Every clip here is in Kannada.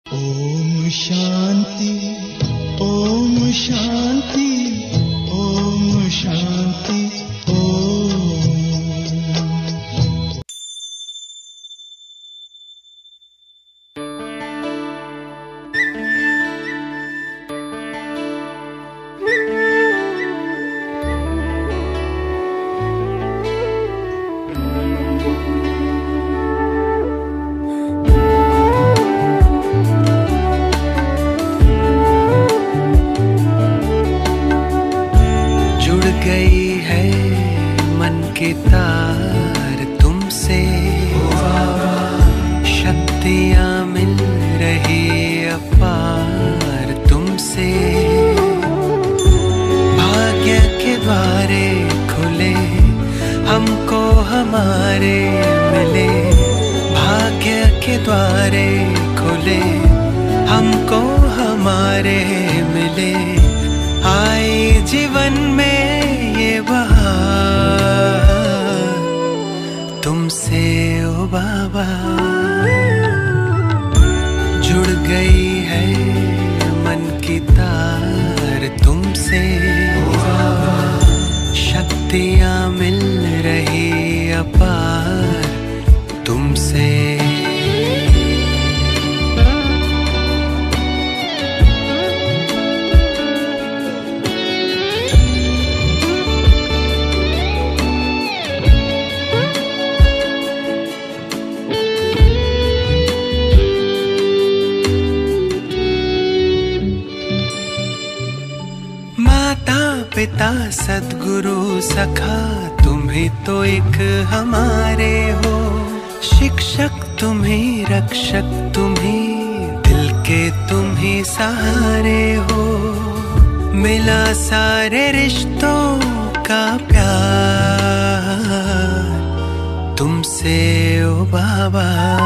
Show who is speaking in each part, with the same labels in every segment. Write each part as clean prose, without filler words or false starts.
Speaker 1: ओम शांति, ओम शांति, ओम शांति, ओम।
Speaker 2: गई है मन की तार तुमसे, शक्तियाँ मिल रही अपार तुमसे। भाग्य के द्वारे खुले हमको हमारे मिले, भाग्य के द्वारे खुले हमको हमारे मिले। आए जीवन में ये बहार तुमसे ओ बाबा, जुड़ गई है मन की तार तुमसे, शक्तियाँ मिल रही अपार तुमसे। पिता सद्गुरु सखा तुम ही तो एक हमारे हो, शिक्षक तुम ही रक्षक तुम ही दिल के तुम ही सहारे हो। मिला सारे रिश्तों का प्यार तुमसे ओ बाबा,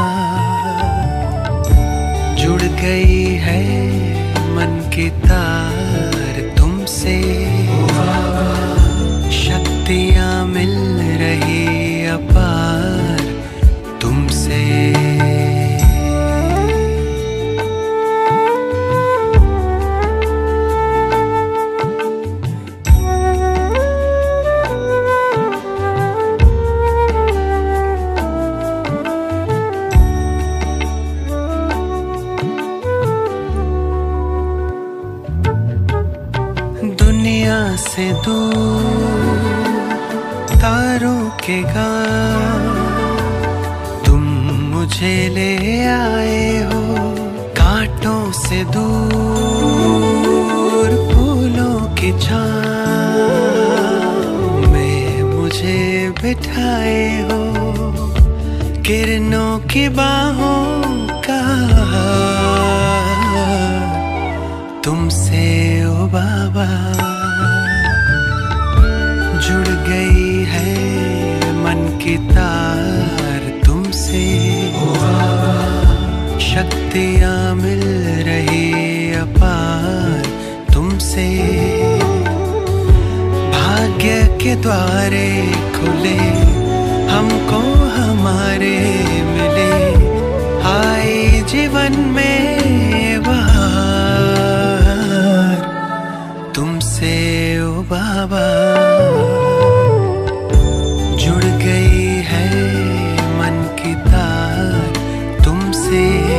Speaker 2: जुड़ गई है मन की तार तुमसे, शक्तियाँ मिल रही अपार तुमसे। दुनिया से दूर तारों के गांव तुम मुझे ले आए हो, कांटों से दूर फूलों की छाँव में मुझे बिठाए हो। किरणों की बाहों का तुमसे ओ बाबा, जुड़ गई है मन की तार तुमसे, शक्तियाँ मिल रही अपार तुमसे। भाग्य के द्वारे खुले हमको हमारे मिले, आए जीवन में बहार तुमसे ओ बाबा, जुड़ गई है मन की तार तुमसे,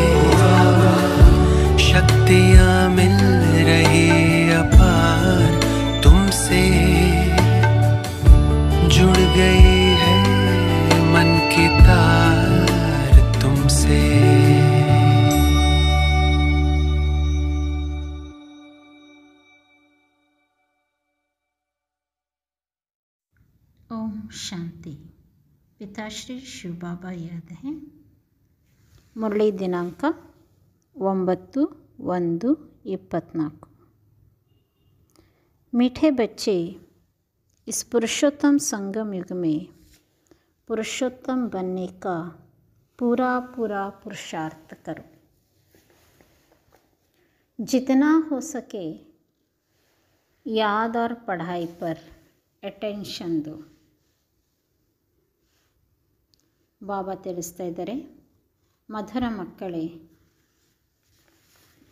Speaker 2: शक्तियाँ मिल रही अपार तुमसे। जुड़ गई है मन की तार तुमसे।
Speaker 3: ओम शांति। पिताश्री शिव बाबा याद है। मुरली दिनांक 9/1/24। मीठे बच्चे, इस पुरुषोत्तम संगम युग में पुरुषोत्तम बनने का पूरा पुरुषार्थ करो। जितना हो सके याद और पढ़ाई पर अटेंशन दो। ಬಾಬಾ ತಿಳಿಸ್ತಾ ಇದ್ದಾರೆ, ಮಧುರ ಮಕ್ಕಳೇ,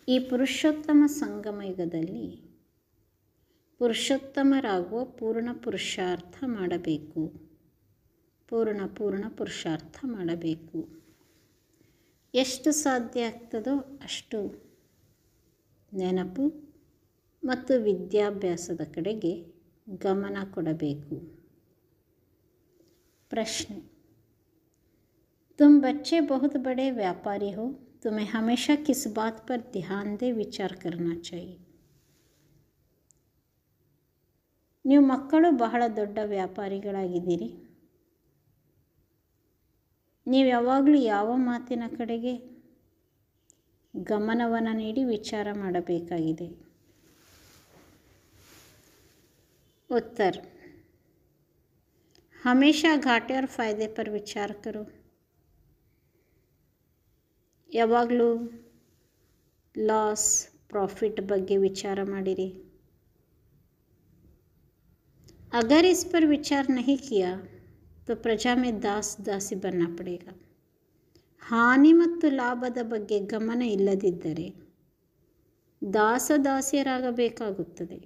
Speaker 3: ಈ ಪುರುಷೋತ್ತಮ ಸಂಗಮ ಯುಗದಲ್ಲಿ ಪುರುಷೋತ್ತಮರಾಗುವ ಪೂರ್ಣ ಪುರುಷಾರ್ಥ ಮಾಡಬೇಕು. ಪೂರ್ಣ ಪುರುಷಾರ್ಥ ಮಾಡಬೇಕು. ಎಷ್ಟು ಸಾಧ್ಯ ಆಗ್ತದೋ ಅಷ್ಟು ನೆನಪು ಮತ್ತು ವಿದ್ಯಾಭ್ಯಾಸದ ಕಡೆಗೆ ಗಮನ ಕೊಡಬೇಕು. ಪ್ರಶ್ನೆ: तुम बच्चे बहुत बड़े व्यापारी हो, तुम्हें हमेशा किस बात पर ध्यान दे विचार करना चाहिए. ನೀವು ಮಕ್ಕಳು ಬಹಳ ದೊಡ್ಡ ವ್ಯಾಪಾರಿಗಳಾಗಿದ್ದೀರಿ. ನೀವು ಯಾವಾಗಲೂ ಯಾವ ಮಾತಿನ ಕಡೆಗೆ ಗಮನವನ್ನು ನೀಡಿ ವಿಚಾರ ಮಾಡಬೇಕಾಗಿದೆ. उत्तर: हमेशा घाटे और फ़ायदे पर विचार करो. ಯಾವಾಗಲೂ ಲಾಸ್ ಪ್ರಾಫಿಟ್ ಬಗ್ಗೆ ವಿಚಾರ ಮಾಡಿರಿ. अगर इस पर विचार नहीं किया तो प्रजा में दास दासी बनना पड़ेगा. ಹಾನಿ ಮತ್ತು ಲಾಭದ ಬಗ್ಗೆ ಗಮನ ಇಲ್ಲದಿದ್ದರೆ ದಾಸ ದಾಸಿಯರಾಗಬೇಕಾಗುತ್ತದೆ.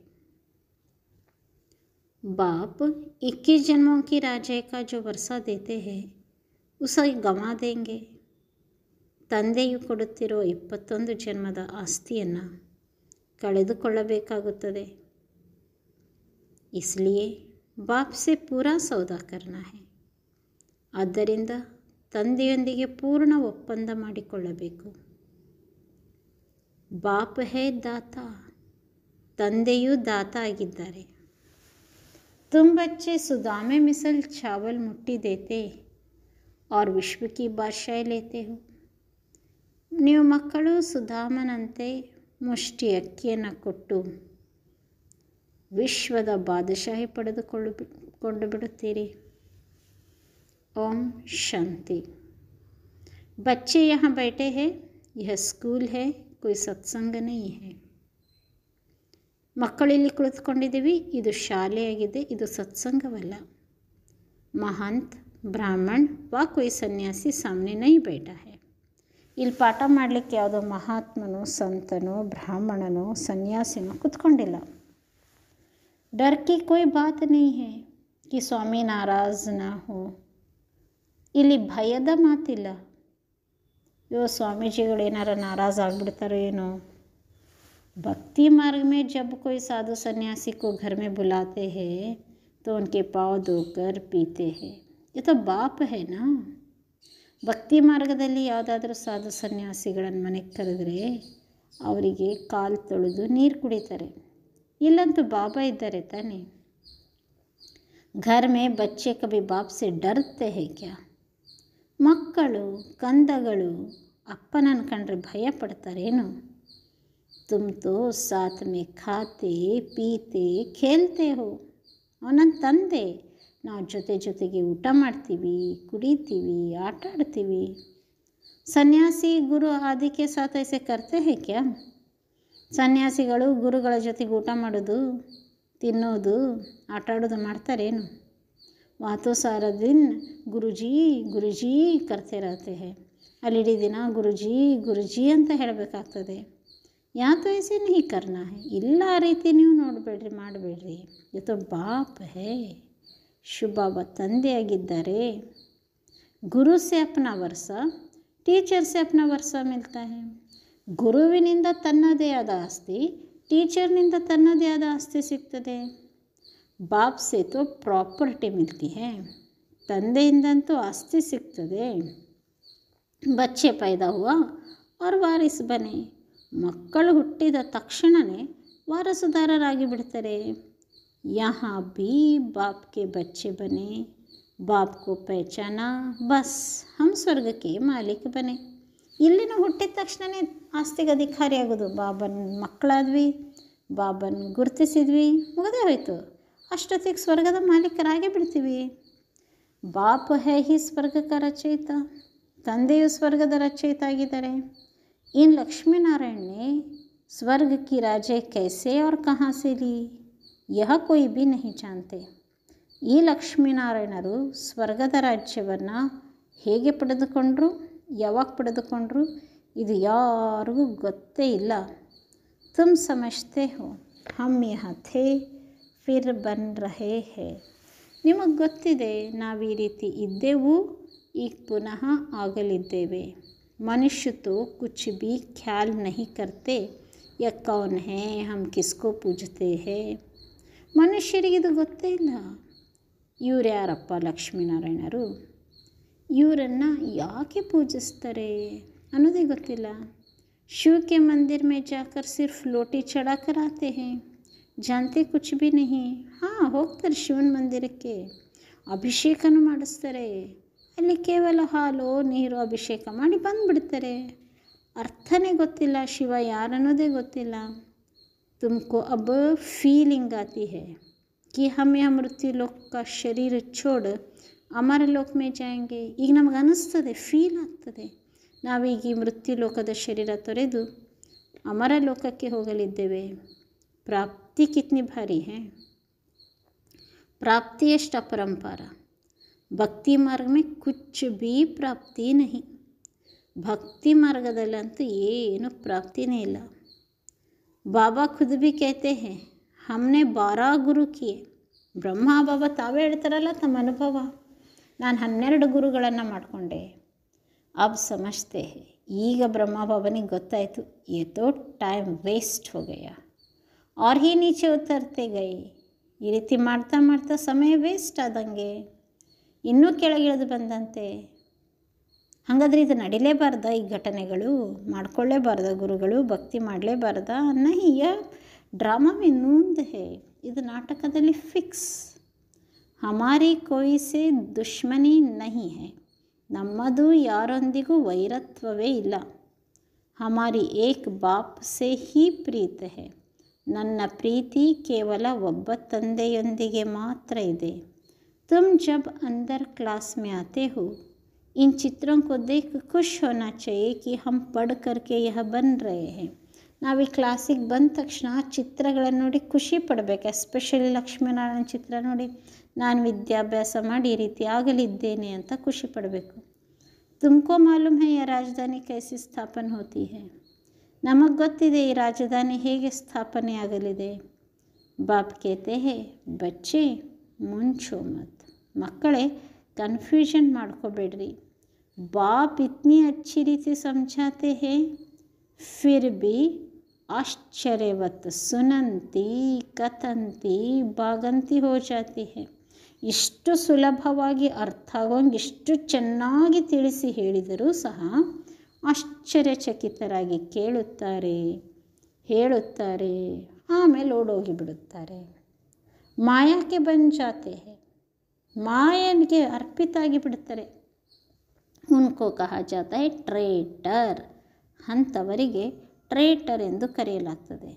Speaker 3: बाप 21 जन्मों की राजाई का जो वर्षा देते हैं उसे गंवा देंगे. ತಂದೆಯು ಕೊಡುತ್ತಿರೋ 21 ಜನ್ಮದ ಆಸ್ತಿಯನ್ನು ಕಳೆದುಕೊಳ್ಳಬೇಕಾಗುತ್ತದೆ. इसलिए बाप से पूरा सौदा करना है. ಆದ್ದರಿಂದ ತಂದೆಯೊಂದಿಗೆ ಪೂರ್ಣ ಒಪ್ಪಂದ ಮಾಡಿಕೊಳ್ಳಬೇಕು. ಬಾಪ್ ಹೇ ದಾತ, ತಂದೆಯು ದಾತ ಆಗಿದ್ದಾರೆ. तुम बच्चे सुदामे मिसल चावल मुट्ठी देते और विश्व की बादशाही लेते हो. ನೀವು ಮಕ್ಕಳು ಸುಧಾಮನಂತೆ ಮುಷ್ಟಿ ಅಕ್ಕಿಯನ್ನು ಕೊಟ್ಟು ವಿಶ್ವದ ಬಾದಶಾಹಿ ಪಡೆದುಕೊಂಡು ಬಿಡುತ್ತೀರಿ. ओम शांति. बच्चे यहाँ बैठे हैं, यह स्कूल है, कोई सत्संग नहीं है. ಮಕ್ಕಳಿಲ್ಲಿ ಕುಳಿತುಕೊಂಡಿದ್ದೀವಿ, ಇದು ಶಾಲೆಯಾಗಿದೆ, ಇದು ಸತ್ಸಂಗವಲ್ಲ. महंत ब्राह्मण व कोई सन्यासी सामने नहीं बैठा है. ಇಲ್ಲಿ ಪಾಠ ಮಾಡಲಿಕ್ಕೆ ಯಾವುದೋ ಮಹಾತ್ಮನೋ ಸಂತನೋ ಬ್ರಾಹ್ಮಣನೋ ಸನ್ಯಾಸಿನೋ ಕೂತ್ಕೊಂಡಿಲ್ಲ. डर की कोई बात नहीं है कि स्वामी नाराज ना हो. ಇಲ್ಲಿ ಭಯದ ಮಾತಿಲ್ಲ. ಯೋ ಸ್ವಾಮೀಜಿಗಳು ಏನಾರ ನಾರಾಜ್ ಆಗಿಬಿಡ್ತಾರೋ ಏನೋ. भक्ति मार्ग में जब कोई साधु सन्यासी को घर में बुलाते हैं तो उनके पाँव धोकर पीते हैं. ये तो बाप है ना. ಭಕ್ತಿ ಮಾರ್ಗದಲ್ಲಿ ಯಾವುದಾದ್ರೂ ಸಾಧು ಸನ್ಯಾಸಿಗಳನ್ನು ಮನೆಗೆ ಕರೆದ್ರೆ ಅವರಿಗೆ ಕಾಲು ತೊಳೆದು ನೀರು ಕುಡಿತಾರೆ. ಇಲ್ಲಂತೂ ಬಾಬಾ ಇದ್ದಾರೆ ತಾನೆ. घर में बच्चे कभी बाप से डरते हैं क्या? ಮಕ್ಕಳು ಕಂದಗಳು ಅಪ್ಪನನ್ನು ಕಂಡ್ರೆ ಭಯ ಪಡ್ತಾರೇನು? तुम तो साथ में खाते पीते खेलते हो. ನನ್ನ ತಂದೆ, ನಾವು ಜೊತೆಗೆ ಊಟ ಮಾಡ್ತೀವಿ, ಕುಡಿತೀವಿ, ಆಟ ಆಡ್ತೀವಿ. ಸನ್ಯಾಸಿ ಗುರು ಆದಿ ಕೆ ಸಾಥ್ ಐಸೆ ಕರ್ತೆ ಹೇ ಕ್ಯಾ? ಸನ್ಯಾಸಿಗಳು ಗುರುಗಳ ಜೊತೆಗೆ ಊಟ ಮಾಡೋದು, ತಿನ್ನೋದು, ಆಟ ಆಡೋದು ಮಾಡ್ತಾರೇನು? ವಾತೋ ಸಾರಾ ದಿನ ಗುರುಜಿ ಗುರುಜಿ ಕರ್ತೆ ರಹತೆ ಹೇ. ಅಲ್ಲಿ ಇಡೀ ದಿನ ಗುರುಜಿ ಗುರುಜಿ ಅಂತ ಹೇಳಬೇಕಾಗ್ತದೆ. ಯಾತೋ ಐಸೆ ನಹಿ ಕರ್ನಾ ಹೇ. ಇಲ್ಲ ಆ ರೀತಿ ನೀವು ನೋಡಬೇಡ್ರಿ, ಮಾಡಬೇಡ್ರಿ. ಇದು ಬಾಪ್ ಹೇ. ಶಿವಬಾಬಾ ತಂದೆಯಾಗಿದ್ದಾರೆ. ಗುರು ಸೆ ಅಪ್ನಾ ವರ್ಷ, ಟೀಚರ್ ಸೆ ಅಪ್ನಾ ವರ್ಷ ಮಿಲ್ತಾ ಹೇ. ಗುರುವಿನಿಂದ ತನ್ನದೇ ಆದ ಆಸ್ತಿ, ಟೀಚರ್ನಿಂದ ತನ್ನದೇ ಆದ ಆಸ್ತಿ ಸಿಗ್ತದೆ. ಬಾಪ್ ಸೆ ತೋ ಪ್ರಾಪರ್ಟಿ ಮಿಲ್ತಿ ಹೇ. ತಂದೆಯಿಂದಂತೂ ಆಸ್ತಿ ಸಿಗ್ತದೆ. ಬಚ್ಚೆ ಪೈದಾ ಹುವಾ ಔರ್ ವಾರಿಸ್ ಬನೆ. ಮಕ್ಕಳು ಹುಟ್ಟಿದ ತಕ್ಷಣವೇ ವಾರಸುದಾರರಾಗಿ ಬಿಡ್ತಾರೆ. यहाँ भी बाप के बच्चे बने, बाप को पहचाना, बस हम स्वर्ग के मालिक बने. ಇಲ್ಲಿ ನಾವು ಹುಟ್ಟಿದ ತಕ್ಷಣವೇ ಆಸ್ತಿಗೆ ಅಧಿಕಾರಿ ಆಗೋದು. ಬಾಬನ ಮಕ್ಕಳಾದ್ವಿ, ಬಾಬನ ಗುರುತಿಸಿದ್ವಿ, ಮುಗದೇ ಹೋಯಿತು. ಅಷ್ಟೊತ್ತಿಗೆ ಸ್ವರ್ಗದ ಮಾಲೀಕರಾಗೇ ಬಿಡ್ತೀವಿ. ಬಾಪ್ ಹೇ ಹಿ ಸ್ವರ್ಗಕ ರಚಯಿತ. ತಂದೆಯು ಸ್ವರ್ಗದ ರಚಯಿತ ಆಗಿದ್ದಾರೆ. इन लक्ष्मीनारायण ने स्वर्ग की राजे कैसे और कहाँ से ली, यह कोई भी नहीं जानते. ಈ ಲಕ್ಷ್ಮೀನಾರಾಯಣರು ಸ್ವರ್ಗದ ರಾಜ್ಯವನ್ನು ಹೇಗೆ ಪಡೆದುಕೊಂಡ್ರು, ಯಾವಾಗ ಪಡೆದುಕೊಂಡ್ರು ಇದು ಯಾರಿಗೂ ಗೊತ್ತೇ ಇಲ್ಲ. ತುಮ್ ಸಮಜ್ತೆ ಹೋ ಹಮ್ ಯಹಾ ಥೇ ಫಿರ್ ಬನ್ ರಹೇ ಹೇ. ನಿಮಗೆ ಗೊತ್ತಿದೆ ನಾವು ಈ ರೀತಿ ಇದ್ದೆವು, ಈಗ ಪುನಃ ಆಗಲಿದ್ದೇವೆ. ಮನುಷ್ಯ ತೋ ಕುಚ್ ಭಿ ಖ್ಯಾಲ್ ನಹಿ ಕರ್ತೆ ಯಾ ಕೌನ್ ಹೇ ಹಮ್ ಕಿಸ್ಕೋ ಪೂಜತೆ ಹೇ. ಮನುಷ್ಯರಿಗಿದು ಗೊತ್ತೇ ಇಲ್ಲ. ಇವ್ರು ಯಾರಪ್ಪ ಲಕ್ಷ್ಮೀನಾರಾಯಣರು, ಇವರನ್ನು ಯಾಕೆ ಪೂಜಿಸ್ತಾರೆ ಅನ್ನೋದೇ ಗೊತ್ತಿಲ್ಲ. शिव के मंदिर में जाकर सिर्फ लोटी चढ़ा कर आते हैं, जानते कुछ भी नहीं. ಹಾಂ, ಹೋಗ್ತಾರೆ ಶಿವನ ಮಂದಿರಕ್ಕೆ, ಅಭಿಷೇಕನೂ ಮಾಡಿಸ್ತಾರೆ. ಅಲ್ಲಿ ಕೇವಲ ಹಾಲು ನೀರು ಅಭಿಷೇಕ ಮಾಡಿ ಬಂದುಬಿಡ್ತಾರೆ. ಅರ್ಥನೇ ಗೊತ್ತಿಲ್ಲ, ಶಿವ ಯಾರನ್ನೋದೇ ಗೊತ್ತಿಲ್ಲ. तुमको अब फीलिंग आती है कि हम यह मृत्यु लोक का शरीर छोड़ अमर लोक में जाएंगे. ಈಗ ನಮಗೆ ಅನ್ನಿಸ್ತದೆ, ಫೀಲ್ ಆಗ್ತದೆ, ನಾವೀಗ ಈ ಮೃತ್ಯು ಲೋಕದ ಶರೀರ ತೊರೆದು ಅಮರ ಲೋಕಕ್ಕೆ ಹೋಗಲಿದ್ದೇವೆ. ಪ್ರಾಪ್ತಿ ಕಿತ್ನಿ ಭಾರಿ ಹೇ, ಪ್ರಾಪ್ತಿ ಎಷ್ಟು ಅಪರಂಪಾರ. ಭಕ್ತಿ ಮಾರ್ಗ ಮೇ ಕುಚ್ ಭೀ ಪ್ರಾಪ್ತಿ ನಹಿ. ಭಕ್ತಿ ಮಾರ್ಗದಲ್ಲಂತೂ ಏನು ಪ್ರಾಪ್ತಿನೇ ಇಲ್ಲ. ಬಾಬಾ ಖುದ್ ಭಿ कहते हैं हमने 12 ಗುರು ಕಿಯೆ. ಬ್ರಹ್ಮ ಬಾಬಾ ತಾವೇ ಹೇಳ್ತಾರಲ್ಲ ತಮ್ಮ ಅನುಭವ, ನಾನು 12 ಗುರುಗಳನ್ನು ಮಾಡಿಕೊಂಡೆ. अब समझते हैं, ಈಗ ಬ್ರಹ್ಮ ಬಾಬನಿಗೆ ಗೊತ್ತಾಯಿತು, ये तो टाइम वेस्ट हो गया और ही नीचे उतरते गए. ಈ ರೀತಿ ಮಾಡ್ತಾ ಮಾಡ್ತಾ ಸಮಯ ವೇಸ್ಟ್ ಆದಂಗೆ ಇನ್ನೂ ಕೆಳಗಿಳಿದು ಬಂದಂತೆ. ಹಾಗಾದರೆ ಇದು ನಡಿಲೇಬಾರ್ದ, ಈ ಘಟನೆಗಳು ಮಾಡ್ಕೊಳ್ಳೇಬಾರ್ದ, ಗುರುಗಳು ಭಕ್ತಿ ಮಾಡಲೇಬಾರ್ದ? ನಹಿ, ಯ ಡ್ರಾಮಾ ಮೇ ನೂಂದ್ ಹೇ, ಇದು ನಾಟಕದಲ್ಲಿ ಫಿಕ್ಸ್. ಹಮಾರಿ ಕೋಯಿ ಸೆ ದುಶ್ಮನಿ ನಹಿ ಹೇ, ನಮ್ಮದು ಯಾರೊಂದಿಗೂ ವೈರತ್ವವೇ ಇಲ್ಲ. ಹಮಾರಿ ಏಕ್ ಬಾಪ್ ಸೆ ಹಿ ಪ್ರೀತ್ ಹೇ, ನನ್ನ ಪ್ರೀತಿ ಕೇವಲ ಒಬ್ಬ ತಂದೆಯೊಂದಿಗೆ ಮಾತ್ರ ಇದೆ. ತುಮ್ ಜಬ್ ಅಂದರ್ ಕ್ಲಾಸ್ ಮೇ ಆತೆ ಹೋ, इन चित्रों को देख खुश होना चाहिए कि हम पढ़ करके यह बन रहे हैं. ನಾವು ಈ ಕ್ಲಾಸಿಗೆ ಬಂದ ತಕ್ಷಣ ಚಿತ್ರಗಳನ್ನು ನೋಡಿ ಖುಷಿ ಪಡಬೇಕು. ಎಸ್ಪೆಷಲಿ ಲಕ್ಷ್ಮೀನಾರಾಯಣ ಚಿತ್ರ ನೋಡಿ ನಾನು ವಿದ್ಯಾಭ್ಯಾಸ ಮಾಡಿ ಈ ರೀತಿ ಆಗಲಿದ್ದೇನೆ ಅಂತ ಖುಷಿ ಪಡಬೇಕು. ತುಮಕೋ ಮಾಲೂಮ್ ಹೇ ಯಾ ರಾಜಧಾನಿ ಕೈಸಿ ಸ್ಥಾಪನೆ ಹೋತಿ ಹೇ, ನಮಗೆ ಗೊತ್ತಿದೆ ಈ ರಾಜಧಾನಿ ಹೇಗೆ ಸ್ಥಾಪನೆ ಆಗಲಿದೆ. ಬಾಪ್ ಕೇತೆ ಹೇ ಬಚ್ಚೆ ಮುಂಚೋ ಮತ್, ಮಕ್ಕಳೇ ಕನ್ಫ್ಯೂಷನ್ ಮಾಡ್ಕೋಬೇಡ್ರಿ. बाप इतनी अच्छी रीति समझाते हैं, फिर भी आश्चर्यवत सुनंती कथंती ಭಾಗಂತಿ हो जाती है. ಇಷ್ಟು ಸುಲಭವಾಗಿ ಅರ್ಥ ಆಗೋಂಗೆ ಇಷ್ಟು ಚೆನ್ನಾಗಿ ತಿಳಿಸಿ ಹೇಳಿದರೂ ಸಹ ಆಶ್ಚರ್ಯಚಕಿತರಾಗಿ ಕೇಳುತ್ತಾರೆ, ಹೇಳುತ್ತಾರೆ, ಆಮೇಲೆ ಓಡೋಗಿ ಬಿಡುತ್ತಾರೆ. ಮಾಯಾಕ್ಕೆ ಬಂದ್ ಜಾತೆ ಹೇ, ಮಾಯನಿಗೆ ಅರ್ಪಿತ ಆಗಿ ಬಿಡುತ್ತಾರೆ. ಉನ್ಕೋ ಕಹಾ ಜಾತಾ ಹೈ ಟ್ರೇಟರ್, ಅಂಥವರಿಗೆ ಟ್ರೇಟರ್ ಎಂದು ಕರೆಯಲಾಗ್ತದೆ.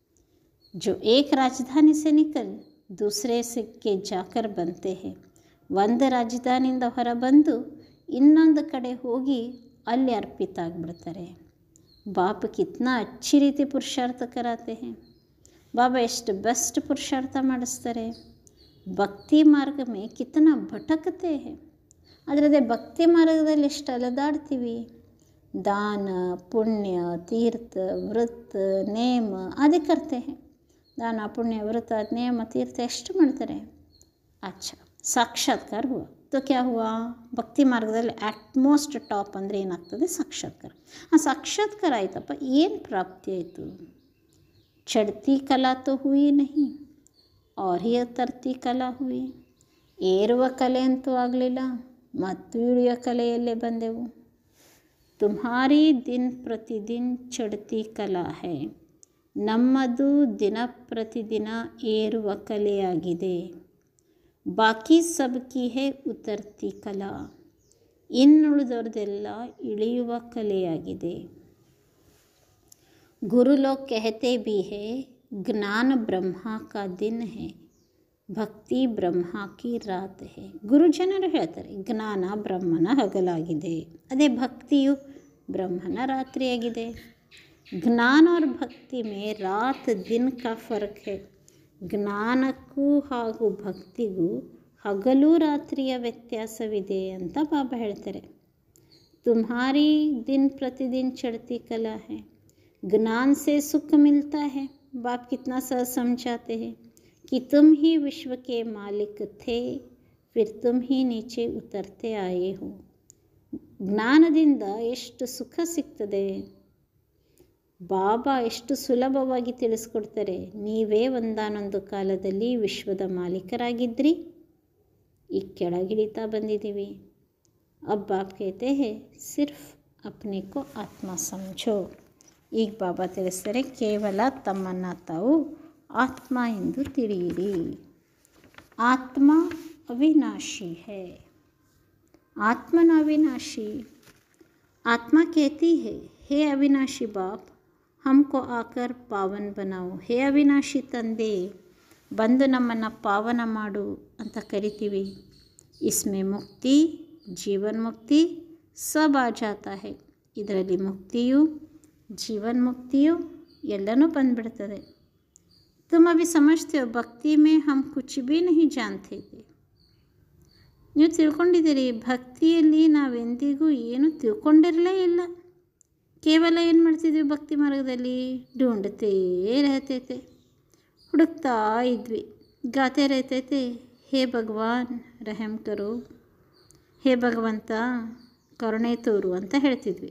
Speaker 3: ಜೋ ಏಕ್ ರಾಜಧಾನಿ ಸೆ ನಿಕಲ್ ದೂಸರೆ ಸಿಕ್ಕೆ ಜಾಕರ್ ಬಂತೆ ಹೇ, ಒಂದು ರಾಜಧಾನಿಯಿಂದ ಹೊರಬಂದು ಇನ್ನೊಂದು ಕಡೆ ಹೋಗಿ ಅಲ್ಲಿ ಅರ್ಪಿತ ಆಗಿಬಿಡ್ತಾರೆ. ಬಾಪ್ ಕಿತ್ನಾ ಅಚ್ಚಿ ರೀತಿ ಪುರುಷಾರ್ಥ ಕರಾತೆ ಹೇ, ಬಾಬಾ ಎಷ್ಟು ಬೆಸ್ಟ್ ಪುರುಷಾರ್ಥ ಮಾಡಿಸ್ತಾರೆ. ಭಕ್ತಿ ಮಾರ್ಗ ಮೇ ಕಿತನಾ ಭಟಕತೆ ಹೇ, ಆದರೆ ಅದೇ ಭಕ್ತಿ ಮಾರ್ಗದಲ್ಲಿ ಎಷ್ಟು ಅಲೆದಾಡ್ತೀವಿ. ದಾನ ಪುಣ್ಯ ತೀರ್ಥ ವ್ರತ ನೇಮ ಆದಿ ಕರ್ತೆ ಹೇ, ದಾನ ಪುಣ್ಯ ವ್ರತ ನೇಮ ತೀರ್ಥ ಎಷ್ಟು ಮಾಡ್ತಾರೆ. ಅಚ್ಚಾ ಸಾಕ್ಷಾತ್ಕಾರ ಹುआ तो क्या हुआ, ಭಕ್ತಿ ಮಾರ್ಗದಲ್ಲಿ ಅಟ್ಮೋಸ್ಟ್ ಟಾಪ್ ಅಂದರೆ ಏನಾಗ್ತದೆ, ಸಾಕ್ಷಾತ್ಕಾರ. ಆ ಸಾಕ್ಷಾತ್ಕಾರ ಆಯ್ತಪ್ಪ, ಏನು ಪ್ರಾಪ್ತಿ ಆಯಿತು. ಚಡ್ತಿ ಕಲಾ ತೋ ಹುಯಿ ನಹಿ और ही ಉತರ್ತಿ ಕಲಾ ಹುಯಿ, ಏರುವ ಕಲೆ ಅಂತೂ ಆಗಲಿಲ್ಲ, ಮತ್ತು ಇಳಿಯೋ ಕಲೆಯಲ್ಲೇ ಬಂದೆವು. ತುಮ್ಹಾರಿ ದಿನ ಪ್ರತಿದಿನ ಚಡ್ತಿ ಕಲಾ ಹೈ, ನಮ್ಮದು ದಿನ ಪ್ರತಿದಿನ ಏರುವ ಕಲೆಯಾಗಿದೆ. ಬಾಕಿ ಸಬ್ಕಿ ಹೈ ಉತರ್ತಿ ಕಲಾ, ಇನ್ನುಳಿದವ್ರದೆಲ್ಲ ಇಳಿಯುವ ಕಲೆಯಾಗಿದೆ. गुरु लोग कहते भी है ज्ञान ब्रह्मा का दिन है, ಭಕ್ತಿ ಬ್ರಹ್ಮ ಕಿ ರಾತ್ ಹೇ. ಗುರುಜನರು ಹೇಳ್ತಾರೆ ಜ್ಞಾನ ಬ್ರಹ್ಮನ ಹಗಲಾಗಿದೆ, ಅದೇ ಭಕ್ತಿಯು ಬ್ರಹ್ಮನ ರಾತ್ರಿಯಾಗಿದೆ. ಜ್ಞಾನ और ಭಕ್ತಿ ಮೇ ರಾತ್ ದಿನ ಕಾ ಫರ್ಕ್ ಹೇ, ಜ್ಞಾನಕ್ಕೂ ಹಾಗೂ ಭಕ್ತಿಗೂ ಹಗಲು ರಾತ್ರಿಯ ವ್ಯತ್ಯಾಸವಿದೆ ಅಂತ ಬಾಬಾ ಹೇಳ್ತಾರೆ. तुम्हारी दिन प्रतिदिन चढ़ती कला है। ज्ञान से सुख मिलता है। बाप कितना सहज समझाते हैं कि तुम ही विश्व के मालिक थे, फिर तुम ही नीचे उतरते आए हो। ಜ್ಞಾನದಿಂದ ಎಷ್ಟು ಸುಖ ಸಿಗ್ತದೆ. ಬಾಬಾ ಎಷ್ಟು ಸುಲಭವಾಗಿ ತಿಳಿಸ್ಕೊಡ್ತಾರೆ. ನೀವೇ ಒಂದಾನೊಂದು ಕಾಲದಲ್ಲಿ ವಿಶ್ವದ ಮಾಲೀಕರಾಗಿದ್ರಿ, ಈಗ ಕೆಳಗಿಳಿತಾ ಬಂದಿದ್ದೀವಿ. अब बाप कहते हैं सिर्फ अपने को आत्मा समझो. ಈಗ ಬಾಬಾ ತಿಳಿಸ್ತಾರೆ, ಕೇವಲ ತಮ್ಮನ್ನು ತಾವು ಆತ್ಮ ಎಂದು ತಿಳಿಯಿರಿ. ಆತ್ಮ अविनाशी है. आत्मन अविनाशी. आत्मा कहती है, हे अविनाशी बाप, हमको आकर पावन बनाओ. हे अविनाशी ತಂದೆ, ಬಂದು ನಮ್ಮನ್ನು ಪಾವನ ಮಾಡು ಅಂತ ಕರಿತೀವಿ. इसमें मुक्ति, जीवन मुक्ति सब आ जाता है. ಇದರಲ್ಲಿ ಮುಕ್ತಿಯು ಜೀವನ್ ಮುಕ್ತಿಯು ಎಲ್ಲನೂ ಬಂದ್ಬಿಡ್ತದೆ. तुम अभी समझते हो भक्ति में हम कुछ भी नहीं जानते थे. ನೀವು ತಿಳ್ಕೊಂಡಿದ್ದೀರಿ, ಭಕ್ತಿಯಲ್ಲಿ ನಾವೆಂದಿಗೂ ಏನು ತಿಳ್ಕೊಂಡಿರಲೇ ಇಲ್ಲ. ಕೇವಲ ಏನು ಮಾಡ್ತಿದ್ವಿ, ಭಕ್ತಿ ಮಾರ್ಗದಲ್ಲಿ ಢೂಂಢತೇ रहते, ಹುಡುಕ್ತಾ ಇದ್ವಿ. ಗಾತೆ रहते, ಹೇ ಭಗವಾನ್ रहम करो, ಹೇ ಭಗವಂತ ಕರುಣೆ ತೋರು ಅಂತ ಹೇಳ್ತಿದ್ವಿ.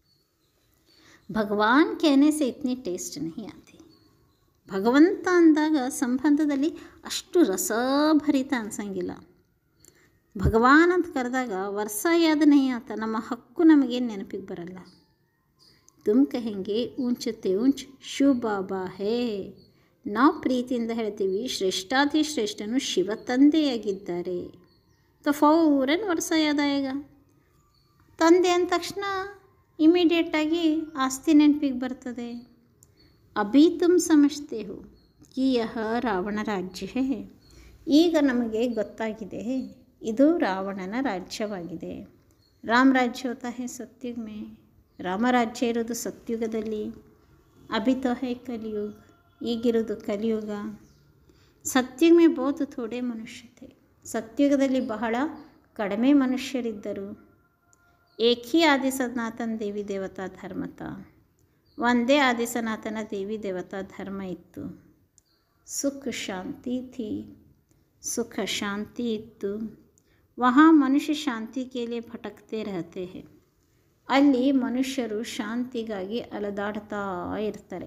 Speaker 3: ಭಗವಾನ್ कहने से इतनी टेस्ट नहीं आती. ಭಗವಂತ ಅಂದಾಗ ಸಂಬಂಧದಲ್ಲಿ ಅಷ್ಟು ರಸಭರಿತ ಅನ್ಸಂಗಿಲ್ಲ. ಭಗವಾನ್ ಅಂತ ಕರೆದಾಗ ವರ್ಷ ಯಾದ ನಹಿ ಆತ, ನಮ್ಮ ಹಕ್ಕು ನಮಗೇನು ನೆನಪಿಗೆ ಬರಲ್ಲ. ತುಮ್ ಕಹೆಂಗೆ ಊಂಚತೆ ಊಂಚ್ ಶಿವ ಬಾಬಾ ಹೇ. ನಾವು ಪ್ರೀತಿಯಿಂದ ಹೇಳ್ತೀವಿ, ಶ್ರೇಷ್ಠಾತಿ ಶ್ರೇಷ್ಠನು ಶಿವ ತಂದೆಯಾಗಿದ್ದಾರೆ. ತೊ ಫೌರನ್ ವರ್ಷ ಯಾದ ಈಗ ತಂದೆ ಅಂದ ತಕ್ಷಣ ಇಮಿಡಿಯೇಟಾಗಿ ಆಸ್ತಿ ನೆನಪಿಗೆ ಬರ್ತದೆ. ಅಭಿ ತುಮ್ ಸಮಜ್ತೆ ಹೋ ಕಿ ಯಹ ರಾವಣ ರಾಜ್ಯ ಹೇ. ಈಗ ನಮಗೆ ಗೊತ್ತಾಗಿದೆ, ಇದು ರಾವಣನ ರಾಜ್ಯವಾಗಿದೆ. ರಾಮ ರಾಜ್ಯ ಹೋತಾ ಹೇ ಸತ್ಯುಗ ಮೇ. ರಾಮರಾಜ್ಯ ಇರೋದು ಸತ್ಯುಗದಲ್ಲಿ. ಅಭಿ ತೋ ಹೇ ಕಲಿಯುಗ, ಈಗಿರೋದು ಕಲಿಯುಗ. ಸತ್ಯುಗ ಮೇ ಬಹುತ್ ಥೋಡೆ ಮನುಷ್ಯ ಥೇ. ಸತ್ಯುಗದಲ್ಲಿ ಬಹಳ ಕಡಿಮೆ ಮನುಷ್ಯರಿದ್ದರು. ಏಕ್ ಹಿ ಆದಿ ಸನಾತನ ದೇವಿ ದೇವತಾ ಧರ್ಮತ. ಒಂದೇ ಆದಿ ಸನಾತನ ದೇವಿ ದೇವತಾ ಧರ್ಮ ಇತ್ತು. ಸುಖ ಶಾಂತಿ ಥಿ. ಸುಖ ಶಾಂತಿ ಇತ್ತು. ವಹಾ ಮನುಷ್ಯ ಶಾಂತಿ के लिए ಭಟಕ್ತೆ रहते हैं. ಅಲ್ಲಿ ಮನುಷ್ಯರು ಶಾಂತಿಗಾಗಿ ಅಲದಾಡ್ತಾ ಇರ್ತಾರೆ.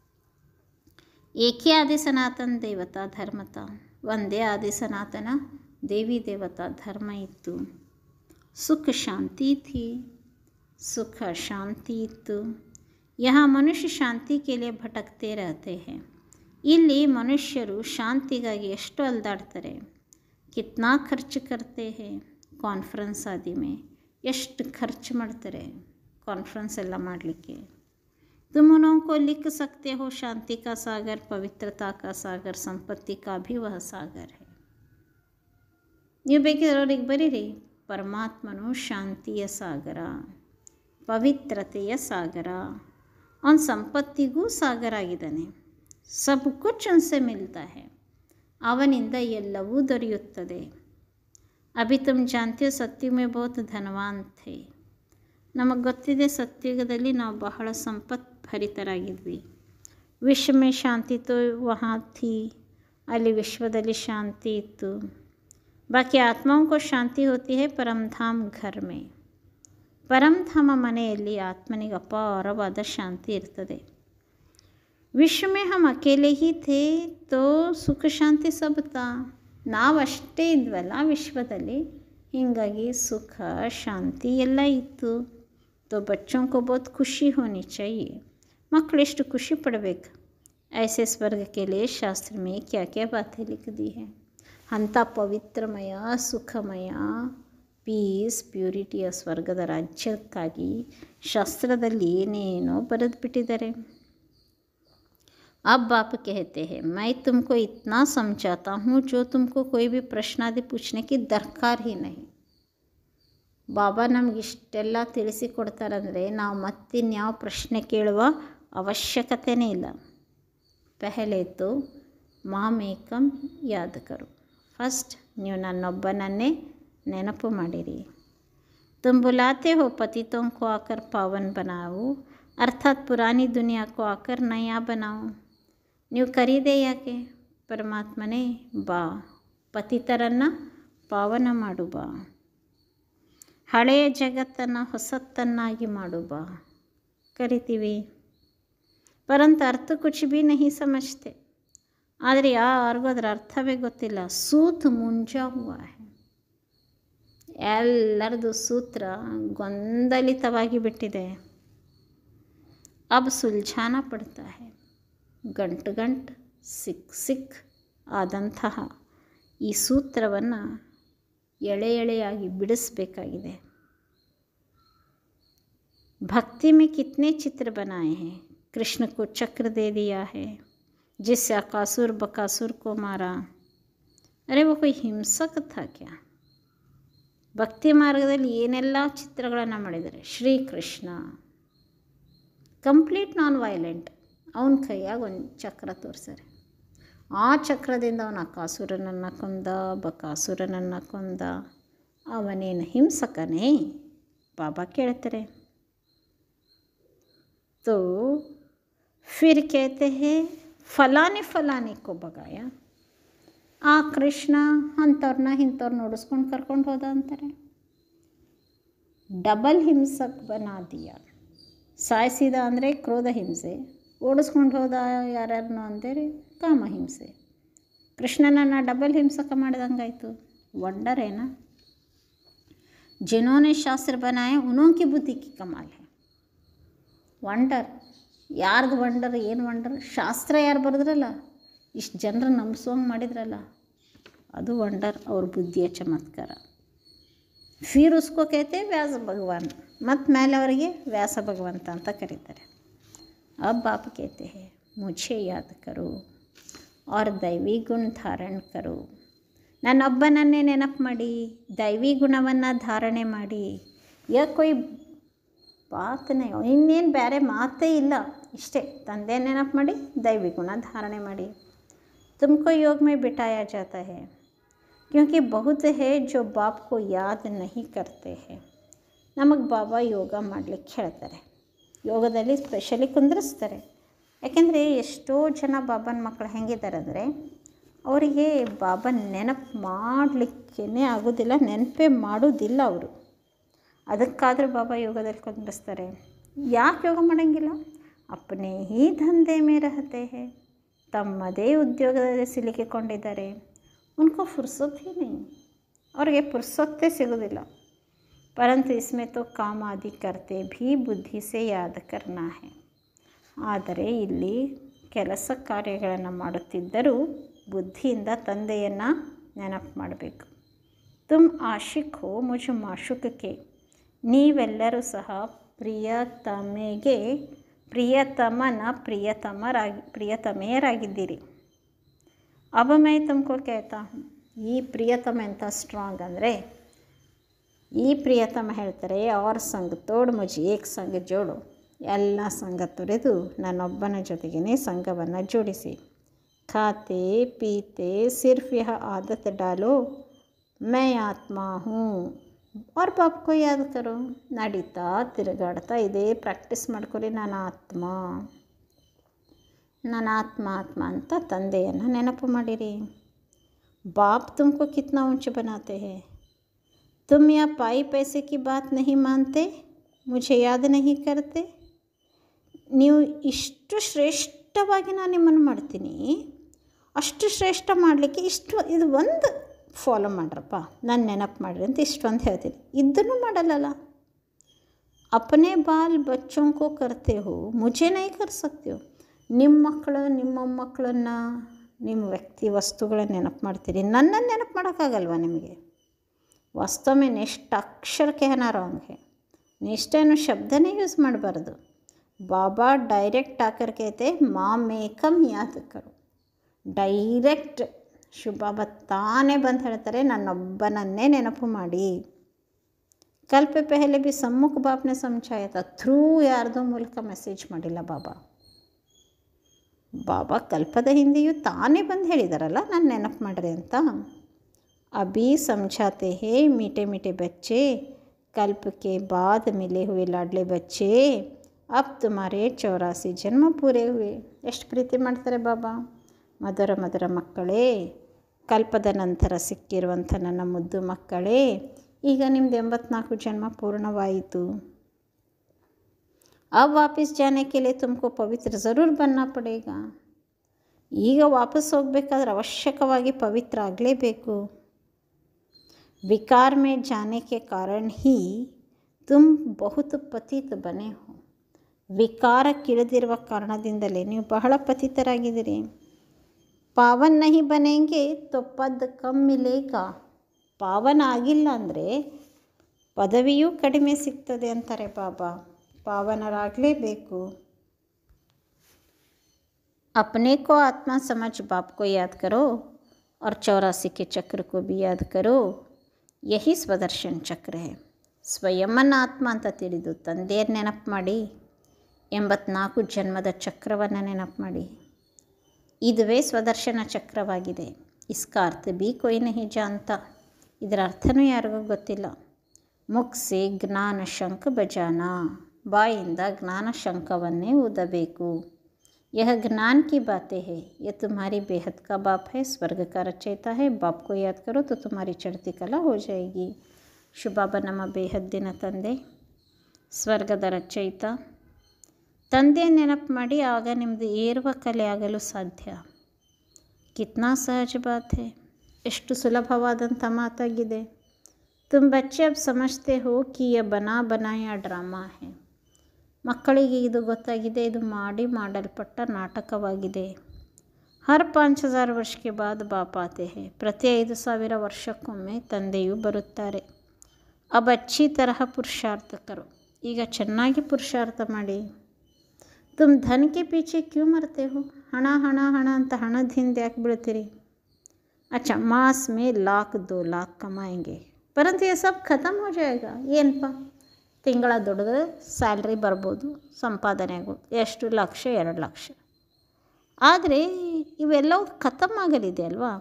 Speaker 3: ಏಕೆ ಆದಿ ಸನಾತನ ದೇವತಾ ಧರ್ಮತ. ಒಂದೇ ಆದಿ ಸನಾತನ ದೇವಿ ದೇವತಾ ಧರ್ಮ ಇತ್ತು. ಸುಖ ಶಾಂತಿ ಥಿ. ಸುಖ ಶಾಂತಿ ಇತ್ತು. यहाँ ಮನುಷ್ಯ ಶಾಂತಿ के लिए ಭಟಕ್ತೆ रहते हैं. ಇಲ್ಲಿ ಮನುಷ್ಯರು ಶಾಂತಿಗಾಗಿ ಎಷ್ಟು ಅಲ್ದಾಡ್ತಾರೆ. ಕಿತ್ನಾ ಖರ್ಚು ಕರ್ತೆ ಹೇ ಕಾನ್ಫರೆನ್ಸ್ ಆದಿ ಮೇ. ಎಷ್ಟು ಖರ್ಚು ಮಾಡ್ತಾರೆ ಕಾನ್ಫರೆನ್ಸ್ ಎಲ್ಲ ಮಾಡಲಿಕ್ಕೆ. तुम उन्हों को लिख सकते हो, शांति का सागर, पवित्रता का सागर, संपत्ति का भी वह सागर है. ನೀವು ಬೇಕಿರೋರಿಗೆ ಬರೀರಿ, ಪರಮಾತ್ಮನು ಶಾಂತಿಯ ಸಾಗರ, ಪವಿತ್ರತೆಯ ಸಾಗರ, ಅವನ ಸಂಪತ್ತಿಗೂ ಸಾಗರ ಆಗಿದ್ದಾನೆ. ಸಬ್ ಕುಚ್ ಉನ್ಸೆ ಮಿಲ್ತಾ ಹೈ. ಅವನಿಂದ ಎಲ್ಲವೂ ದೊರೆಯುತ್ತದೆ. ಅಭಿ ತುಮ್ ಜಾನ್ತೆ ಹೋ ಸತ್ಯುಗ ಮೇ ಬಹುತ್ ಧನವಾನ್ ಥೇ. ನಮಗೆ ಗೊತ್ತಿದೆ, ಸತ್ಯುಗದಲ್ಲಿ ನಾವು ಬಹಳ ಸಂಪತ್ಭರಿತರಾಗಿದ್ವಿ. ವಿಶ್ವ ಮೇ ಶಾಂತಿ ತೋ ವಹಾ ಥಿ. ಅಲ್ಲಿ ವಿಶ್ವದಲ್ಲಿ ಶಾಂತಿ ಇತ್ತು. ಬಾಕಿ ಆತ್ಮಾओं को ಶಾಂತಿ ಹೋತಿ ಹೈ ಪರಮಧಾಮ್ ಘರ್ ಮೇ. ಪರಮಧಾಮ ಮನೆಯಲ್ಲಿ ಆತ್ಮನಿಗೆ ಅಪಾರವಾದ ಶಾಂತಿ ಇರ್ತದೆ. ವಿಶ್ವ ಮೇ ಹಮ್ ಅಕೇಲೆ ಹಿ ಥೇ ತೋ ಸುಖ ಶಾಂತಿ ಸಬ್ ತಾ. ನಾವಷ್ಟೇ ಇದ್ವಲ್ಲ ವಿಶ್ವದಲ್ಲಿ, ಹೀಗಾಗಿ ಸುಖ ಶಾಂತಿ ಎಲ್ಲ ಇತ್ತು. तो बच्चों को बहुत खुशी होनी चाहिए. मಕ್ಕಳು ಎಷ್ಟು ಖುಷಿ ಪಡಬೇಕು. ऐसे स्वर्ग के लिए शास्त्र में क्या क्या बातें लिख दी है. ಅಂಥ ಪವಿತ್ರಮಯ ಸುಖಮಯ ಪೀಸ್ ಪ್ಯೂರಿಟಿಯ ಸ್ವರ್ಗದ ರಾಜ್ಯಕ್ಕಾಗಿ ಶಾಸ್ತ್ರದಲ್ಲಿ ಏನೇನೋ ಬರೆದುಬಿಟ್ಟಿದ್ದಾರೆ. अब बाप कहते हैं, मैं तुमको इतना समझाता हूँ जो तुमको कोई भी प्रश्न आदि पूछने की दरकार ही नहीं. ಬಾಬಾ ನಮ್ಗೆ ಇಷ್ಟೆಲ್ಲ ತಿಳಿಸಿಕೊಡ್ತಾರಂದರೆ ನಾವು ಮತ್ತಿನ್ಯಾವ ಪ್ರಶ್ನೆ ಕೇಳುವ ಅವಶ್ಯಕತೆಯೇ ಇಲ್ಲ. ಪೆಹಲೆ ತೋ ಮಾಮೇಕಂ ಯಾದ್ ಕರು. ಫಸ್ಟ್ ನೀವು ನನ್ನೊಬ್ಬನನ್ನೇ ನೆನಪು ಮಾಡಿರಿ. तुम बुलाते हो पतितों को आकर पावन बनाओ, अर्थात पुरानी दुनिया को आकर नया बनाओ. ನೀವು ಕರೀದೆ ಯಾಕೆ? ಪರಮಾತ್ಮನೇ ಬಾ, ಪತಿತರನ್ನು ಪಾವನ ಮಾಡು ಬಾ, ಹಳೆಯ ಜಗತ್ತನ್ನು ಹೊಸತನ್ನಾಗಿ ಮಾಡು ಬಾ ಕರಿತೀವಿ. ಪರಂತು ಅರ್ಥ ಕುಚ್ ಭಿ ನಹಿ ಸಮಜ್ತೆ. ಆದರೆ ಯಾರಿಗೂ ಅದರ ಅರ್ಥವೇ ಗೊತ್ತಿಲ್ಲ. ಸೂತ್ ಮುಂಜಾ ಹುವಾ ಹೈ. ಎಲ್ಲರದು ಸೂತ್ರ ಗೊಂದಲಿತವಾಗಿ ಬಿಟ್ಟಿದೆ. ಅಬ್ ಸುಲ್झाना ಪಡ್ತಾ ಹೈ. ಗಂಟು ಸಿಕ್ ಆದಂತಹ ಈ ಸೂತ್ರವನ್ನು ಎಳೆ ಎಳೆಯಾಗಿ ಬಿಡಿಸಬೇಕಾಗಿದೆ. भक्ति में कितने चित्र बनाए हैं. कृष्ण को चक्र दे दिया है जिससे अकासुर बकासुर को मारा. अरे वो कोई हिंसक था क्या? ಭಕ್ತಿ ಮಾರ್ಗದಲ್ಲಿ ಏನೆಲ್ಲ ಚಿತ್ರಗಳನ್ನು ಮಾಡಿದ್ದಾರೆ. Shrikrishna complete non violent. ಅವನ ಕೈಯಾಗ ಒಂದು ಚಕ್ರ ತೋರಿಸ್ತಾರೆ. ಆ ಚಕ್ರದಿಂದ ಅವನ ಅಕಾಸುರನನ್ನು ಕೊಂದ, ಬಕಾಸುರನನ್ನು ಕೊಂದ. ಅವನೇನು ಹಿಂಸಕನೇ? ಬಾಬಾ ಕೇಳ್ತಾರೆ. तो फिर कहते हैं ಫಲಾನೆ ಕೋ ಬಗಾಯ. ಆ ಕೃಷ್ಣ ಅಂಥವ್ರನ್ನ ಇಂಥವ್ರನ್ನ ಓಡಿಸ್ಕೊಂಡು ಕರ್ಕೊಂಡು ಹೋದ ಅಂತಾರೆ. ಡಬಲ್ ಹಿಂಸಕ್ ಬನಾದಿಯ. ಸಾಯಿಸಿದ ಅಂದರೆ ಕ್ರೋಧ ಹಿಂಸೆ, ಓಡಿಸ್ಕೊಂಡು ಹೋದ ಯಾರ್ಯಾರನ್ನೋ ಅಂದರೆ ಕಾಮ ಹಿಂಸೆ. ಕೃಷ್ಣನನ್ನು ಡಬಲ್ ಹಿಂಸಕ ಮಾಡಿದಂಗಾಯಿತು. ವಂಡರ್ है ना. जिन्होंने शास्त्र बनाए उन्हों की बुद्धि की कमाल है. ವಂಡರ್. ಯಾರ್ದು ವಂಡರ್? ಏನು ವಂಡರ್? ಶಾಸ್ತ್ರ ಯಾರು ಬರೆದ್ರಲ್ಲ, ಇಷ್ಟು ಜನರು ನಂಬಿಸೋಂಗೆ ಮಾಡಿದ್ರಲ್ಲ, ಅದು ವಂಡರ್. ಅವ್ರ ಬುದ್ಧಿಯ ಚಮತ್ಕಾರ. ಫಿರ್ ಉಸ್ಕೋ कहते ವ್ಯಾಸ ಭಗವಾನ್. ಮತ್ತು ಮೇಲೆ ಅವರಿಗೆ ವ್ಯಾಸ ಭಗವಂತ ಅಂತ ಕರೀತಾರೆ. अब आप कहते हैं मुझे याद करो और ದೈವಿ ಗುಣ ಧಾರಣ ಕರೋ. ನನ್ನೊಬ್ಬನನ್ನೇ ನೆನಪು ಮಾಡಿ, ದೈವಿ ಗುಣವನ್ನು ಧಾರಣೆ ಮಾಡಿ. ಯಾಕೋಯ್ ಬಾತನೇ, ಇನ್ನೇನು ಬೇರೆ ಮಾತೇ ಇಲ್ಲ, ಇಷ್ಟೇ. ತಂದೆ ನೆನಪು ಮಾಡಿ, ದೈವಿ ಗುಣ ಧಾರಣೆ ಮಾಡಿ. ತುಮಕೋ ಯೋಗ ಮೇ ಬಿಟಾಯಾ ಜಾತಾ ಹೈ ಕ್ಯೂಂಕಿ ಬಹುತ್ ಹೈ ಜೋ ಬಾಪ್ ಕೋ ಯಾದ್ ನಹಿ ಕರ್ತೆ ಹೈ. ನಮಗೆ ಬಾಬಾ ಯೋಗ ಮಾಡಲಿಕ್ಕೆ ಹೇಳ್ತಾರೆ. ಯೋಗದಲ್ಲಿ ಸ್ಪೆಷಲಿ ಕುಂದ್ರಿಸ್ತಾರೆ. ಯಾಕೆಂದರೆ ಎಷ್ಟೋ ಜನ ಬಾಬನ ಮಕ್ಕಳು ಹೆಂಗಿದ್ದಾರೆ ಅಂದರೆ, ಅವರಿಗೆ ಬಾಬನ ನೆನಪು ಮಾಡಲಿಕ್ಕೇ ಆಗೋದಿಲ್ಲ, ನೆನಪೇ ಮಾಡೋದಿಲ್ಲ ಅವರು. ಅದಕ್ಕಾದರೂ ಬಾಬಾ ಯೋಗದಲ್ಲಿ ಕುಂದಿಸ್ತಾರೆ. ಯಾಕೆ ಯೋಗ ಮಾಡೋಂಗಿಲ್ಲ? ಅಪ್ಪನೇ ಈ ದಂಧೆ ಮೇ ರಹತೆ ಹೈ. ತಮ್ಮದೇ ಉದ್ಯೋಗದಲ್ಲಿ ಸಿಲುಕಿಕೊಂಡಿದ್ದಾರೆ. ಉನ್ಕೋ ಫುರ್ಸತ್ ಹಿ ನಹೀ. ಅವ್ರಿಗೆ ಫುರ್ಸತ್ತೇ ಸಿಗೋದಿಲ್ಲ. ಪರಂತು ಇಸ್ಮೇ ತೋ ಕಾಮ ಆದಿ ಕರ್ತೆ ಭೀ ಬುದ್ಧಿ ಸೇ ಯಾದ್ ಕರ್ನಾ ಹೈ. ಆದರೆ ಇಲ್ಲಿ ಕೆಲಸ ಕಾರ್ಯಗಳನ್ನು ಮಾಡುತ್ತಿದ್ದರೂ ಬುದ್ಧಿಯಿಂದ ತಂದೆಯನ್ನು ನೆನಪು ಮಾಡಬೇಕು. ತುಮ್ ಆಶಿಕ್ ಹೋ ಮುಜ್ ಮಾಶುಕಕ್ಕೆ. ನೀವೆಲ್ಲರೂ ಸಹ ಪ್ರಿಯತಮೆಗೆ ಪ್ರಿಯತಮನ ಪ್ರಿಯತಮೆಯರಾಗಿದ್ದೀರಿ. ಅಬ ಮೈ ತುಮಕೋ ಕೇಳ್ತಾ. ಈ ಪ್ರಿಯತಮ ಎಂಥ ಸ್ಟ್ರಾಂಗ್ ಅಂದರೆ, ಈ ಪ್ರಿಯತಮ ಹೇಳ್ತಾರೆ, ಅವ್ರ ಸಂಘ ತೋಡು ಮುಜಿ ಏಕ್ ಸಂಘ ಜೋಡು. ಎಲ್ಲ ಸಂಘ ತೊರೆದು ನನ್ನೊಬ್ಬನ ಜೊತೆಗೇ ಸಂಘವನ್ನು ಜೋಡಿಸಿ. ಖಾತೆ ಪೀತೆ ಸಿರ್ಫ್ ಯಹ ಆದತ್ ಡಾಲೋ ಮೈ ಆತ್ಮ ಹೂँ और बाप को याद करो. ನಡೀತಾ ತಿರುಗಾಡ್ತಾ ಇದೇ ಪ್ರಾಕ್ಟೀಸ್ ಮಾಡ್ಕೊರಿ. ನನ್ನ ಆತ್ಮ ಅಂತ ತಂದೆಯನ್ನು ನೆನಪು ಮಾಡಿರಿ. बाप तुमको कितना ऊंच बनाते हैं. तुम या पाई पैसे की बात नहीं मानते, मुझे याद नहीं करते. ನೀವು ಇಷ್ಟು ಶ್ರೇಷ್ಠವಾಗಿ ನಾನು ನಿಮ್ಮನ್ನು ಮಾಡ್ತೀನಿ, ಅಷ್ಟು ಶ್ರೇಷ್ಠ ಮಾಡಲಿಕ್ಕೆ ಇದು ಒಂದು ಫಾಲೋ ಮಾಡ್ರಪ್ಪ, ನಾನು ನೆನಪು ಮಾಡಿರಿ ಅಂತ ಇಷ್ಟೊಂದು ಹೇಳ್ತೀನಿ. ಇದನ್ನು ಮಾಡಲ್ಲಲ್ಲ. ಅಪನೇ ಬಾಲ್ ಬಚ್ಚೋं को करते हो, मुझे नहीं कर सकते हो. ನಿಮ್ಮ ಮಕ್ಕಳು ನಿಮ್ಮ ಮೊಮ್ಮಕ್ಕಳನ್ನು, ನಿಮ್ಮ ವ್ಯಕ್ತಿ ವಸ್ತುಗಳನ್ನ ನೆನಪು ಮಾಡ್ತೀರಿ, ನನ್ನನ್ನು ನೆನಪು ಮಾಡೋಕ್ಕಾಗಲ್ವ ನಿಮಗೆ? ವಾಸ್ತವ में नेक्स्ट अक्षर कहना रॉन्ग है. नेक्स्ट ಏನು ಶಬ್ದನೇ ಯೂಸ್ ಮಾಡಬಾರ್ದು. ಬಾಬಾ ಡೈರೆಕ್ಟ್ ಆಕರ್ कहते ಮಾಮೇಕಂ ಯಾದ್ ಕರೋ. ಡೈರೆಕ್ಟ್ ಶಿವಬಾಬಾ ತಾನೇ ಬಂದು ಹೇಳ್ತಾರೆ, ನನ್ನೊಬ್ಬನನ್ನೇ ನೆನಪು ಮಾಡಿ. ಕಲ್ಪ ಪೆಹಲೆ ಭಿ ಸಮ್ಮುಖ ಬಾಪ್ನೆ ಸಮझाया था. ಥ್ರೂ ಯಾರ್ದೋ ಮೂಲಕ ಮೆಸೇಜ್ ಮಾಡಿಲ್ಲ ಬಾಬಾ ಕಲ್ಪದ ಹಿಂದೆಯೂ ತಾನೇ ಬಂದು ಹೇಳಿದಾರಲ್ಲ, ನಾನು ನೆನಪು ಮಾಡ್ರಿ ಅಂತ. ಅಭಿ ಸಮझाते हैं मीठे मीठे बच्चे कल्प के बाद मिले हुए लाडले बच्चे अब तुम्हारे 84 ಜನ್ಮ ಪೂರೇ ಹುವೆ. ಎಷ್ಟು ಪ್ರೀತಿ ಮಾಡ್ತಾರೆ ಬಾಬಾ. ಮಧುರ ಮಧುರ ಮಕ್ಕಳೇ, ಕಲ್ಪದ ನಂತರ ಸಿಕ್ಕಿರುವಂಥ ನನ್ನ ಮುದ್ದು ಮಕ್ಕಳೇ, ಈಗ ನಿಮ್ಮದು 84 ಜನ್ಮ पूर्णवाಯಿತು. अब वापस जाने के लिए तुमको पवित्र ज़रूर बनना पड़ेगा. ಈಗ ವಾಪಸ್ ಹೋಗಬೇಕಾದ್ರೆ ಅವಶ್ಯಕವಾಗಿ ಪವಿತ್ರ ಆಗಲೇಬೇಕು. विकार में जाने के कारण ही तुम बहुत पतित बने हो. ವಿಕಾರ ಕಿಳಿದಿರುವ ಕಾರಣದಿಂದಲೇ ನೀವು ಬಹಳ ಪತಿತರಾಗಿದ್ದೀರಿ. ಪಾವನ್ ನಹಿ ಬನೆಂಗೆ ತೋ ಪದ್ ಕಮ್ ಮಿಲೇಗಾ. ಪಾವನ ಆಗಿಲ್ಲ ಅಂದರೆ ಪದವಿಯೂ ಕಡಿಮೆ ಸಿಗ್ತದೆ ಅಂತಾರೆ ಬಾಬಾ. ಪಾವನರಾಗಲೇಬೇಕು. अपने को आत्मा समझ बाप को याद करो और 84 के चक्र को भी याद करो. यही ಸ್ವದರ್ಶನ್ ಚಕ್ರ है. ಸ್ವಯಂನ ಆತ್ಮ ಅಂತ ತಿಳಿದು ತಂದೆಯ ನೆನಪು ಮಾಡಿ 84 ಜನ್ಮದ ಚಕ್ರವನ್ನು ನೆನಪು ಮಾಡಿ. ಇದುವೇ ಸ್ವದರ್ಶನ ಚಕ್ರವಾಗಿದೆ. ಇಸ್ಕಾ ಅರ್ಥ ಬಿ ಕೊಯ್ ನಹಿ ಜಾನ್ತಾ. ಇದರ ಅರ್ಥನೂ ಯಾರಿಗೂ ಗೊತ್ತಿಲ್ಲ. ಮುಖ್ಸೆ ಜ್ಞಾನ ಶಂಖ ಬಜಾನ. ಬಾಯಿಂದ ಜ್ಞಾನ ಶಂಖವನ್ನೇ ಊದಬೇಕು. यह ज्ञान की बातें है. यह तुम्हारी बेहद का बाप है, स्वर्ग का रचयिता है. बाप को याद करो तो तुम्हारी चढ़ती कला हो जाएगी. ಶುಭಾಬ ನಮ್ಮ ಬೇಹದ್ದಿನ ತಂದೆ, ಸ್ವರ್ಗದ ರಚಯಿತ ತಂದೆ ನೆನಪು ಮಾಡಿ, ಆಗ ನಿಮ್ಮದು ಏರುವ ಕಲೆ ಆಗಲು ಸಾಧ್ಯ. ಕಿತ್ನಾ ಸಹಜ ಬಾತ್ ಹೈ. ಎಷ್ಟು ಸುಲಭವಾದಂಥ ಮಾತಾಗಿದೆ. ತುಮ್ ಬಚ್ಚೆ ಅಬ್ ಸಮಜ್ತೆ ಹೋ ಕಿ ಯ ಬನಾ ಬನಾಯ ಡ್ರಾಮಾ ಹೈ. ಮಕ್ಕಳಿಗೆ ಇದು ಗೊತ್ತಾಗಿದೆ, ಇದು ಮಾಡಲ್ಪಟ್ಟ ನಾಟಕವಾಗಿದೆ. ಹರ್ 5000 ವರ್ಷಕ್ಕೆ ಬಾದ್ ಬಾಪ್ ಆತೆ ಹೈ. ಪ್ರತಿ 5000 ವರ್ಷಕ್ಕೊಮ್ಮೆ ತಂದೆಯು ಬರುತ್ತಾರೆ. ಅಬ್ ಅಚ್ಚಿ ತರಹ ಪುರುಷಾರ್ಥ ಕರೋ. ಈಗ ಚೆನ್ನಾಗಿ ಪುರುಷಾರ್ಥ ಮಾಡಿ. ತುಮ್ ಧನ್ ಕೆ ಪೀಛೆ ಕ್ಯೂ ಮರ್ತೆ ಹೋ. ಹಣ ಹಣ ಹಣ ಅಂತ ಹಣದ ಹಿಂದೆ ಯಾಕೆ ಬೀಳ್ತೀರಿ. ಅಚ್ಚಾ, ಮಾಸ್ ಮೇ 1,00,000 2 लाख ಕಮಾಯಂಗೆ, ಪರಂತು ಯೇ ಸಬ್ ಖತಮ್ ಹೋ ಜಾಯೇಗಾ. ಏನಪ್ಪ, ತಿಂಗಳ ದುಡಿದ್ರೆ ಸ್ಯಾಲ್ರಿ ಬರ್ಬೋದು, ಸಂಪಾದನೆ ಆಗೋದು ಎಷ್ಟು, 1,00,000 2 ಲಕ್ಷ. ಆದರೆ ಇವೆಲ್ಲವೂ ಖತಮ್ ಆಗಲಿದೆ ಅಲ್ವಾ.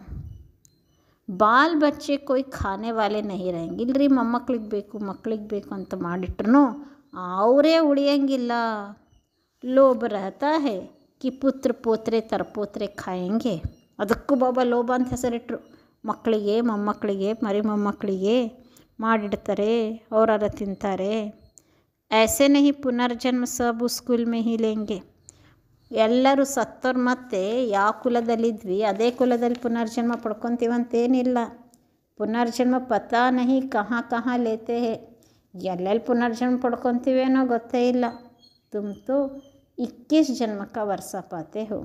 Speaker 3: ಬಾಲ್ ಬಚ್ಚೆ ಕೊಯ್ ಖಾನೆ ವಾಲೆ ನಹಿ रहेंगे. ಇಲ್ಲರಿ ಮಕ್ಕಳಿಗೆ ಬೇಕು ಅಂತ ಮಾಡಿಟ್ರು ಅವರೇ ಉಳಿಯಂಗಿಲ್ಲ. ಲೋಭ रहता है कि ಪುತ್ರ ಪೋತ್ರೆ ತರಪೋತ್ರೆ ಖಾಯಂಗೆ. ಅದಕ್ಕೂ ಬಾಬಾ ಲೋಭ ಅಂತ ಹೆಸರಿಟ್ಟರು. ಮಕ್ಕಳಿಗೆ, ಮೊಮ್ಮಕ್ಕಳಿಗೆ, ಮರಿ ಮೊಮ್ಮಕ್ಕಳಿಗೆ ಮಾಡಿಡ್ತಾರೆ, ಅವರ ತಿಂತಾರೆ. ऐसे नहीं ಪುನರ್ಜನ್ಮ ಸಬ್ ಸ್ಕೂಲ್ ಮೇ ಹಿ ಲೇಂಗೆ. ಎಲ್ಲರೂ ಸತ್ತೋರು ಮತ್ತೆ ಯಾವ ಕುಲದಲ್ಲಿದ್ವಿ ಅದೇ ಕುಲದಲ್ಲಿ ಪುನರ್ಜನ್ಮ ಪಡ್ಕೊತೀವಂತೇನಿಲ್ಲ. ಪುನರ್ಜನ್ಮ ಪತಾ ನಹಿ ಕहाँ ಲೇತೆ ಹೇ. ಎಲ್ಲೆಲ್ಲಿ ಪುನರ್ಜನ್ಮ ಪಡ್ಕೊತೀವೇನೋ ಗೊತ್ತೇ ಇಲ್ಲ. ತುಮ್ ತೋ 21 ಜನ್ಮ ಕಾ ವರ್ಷ ಪಾತೆ ಹೋ.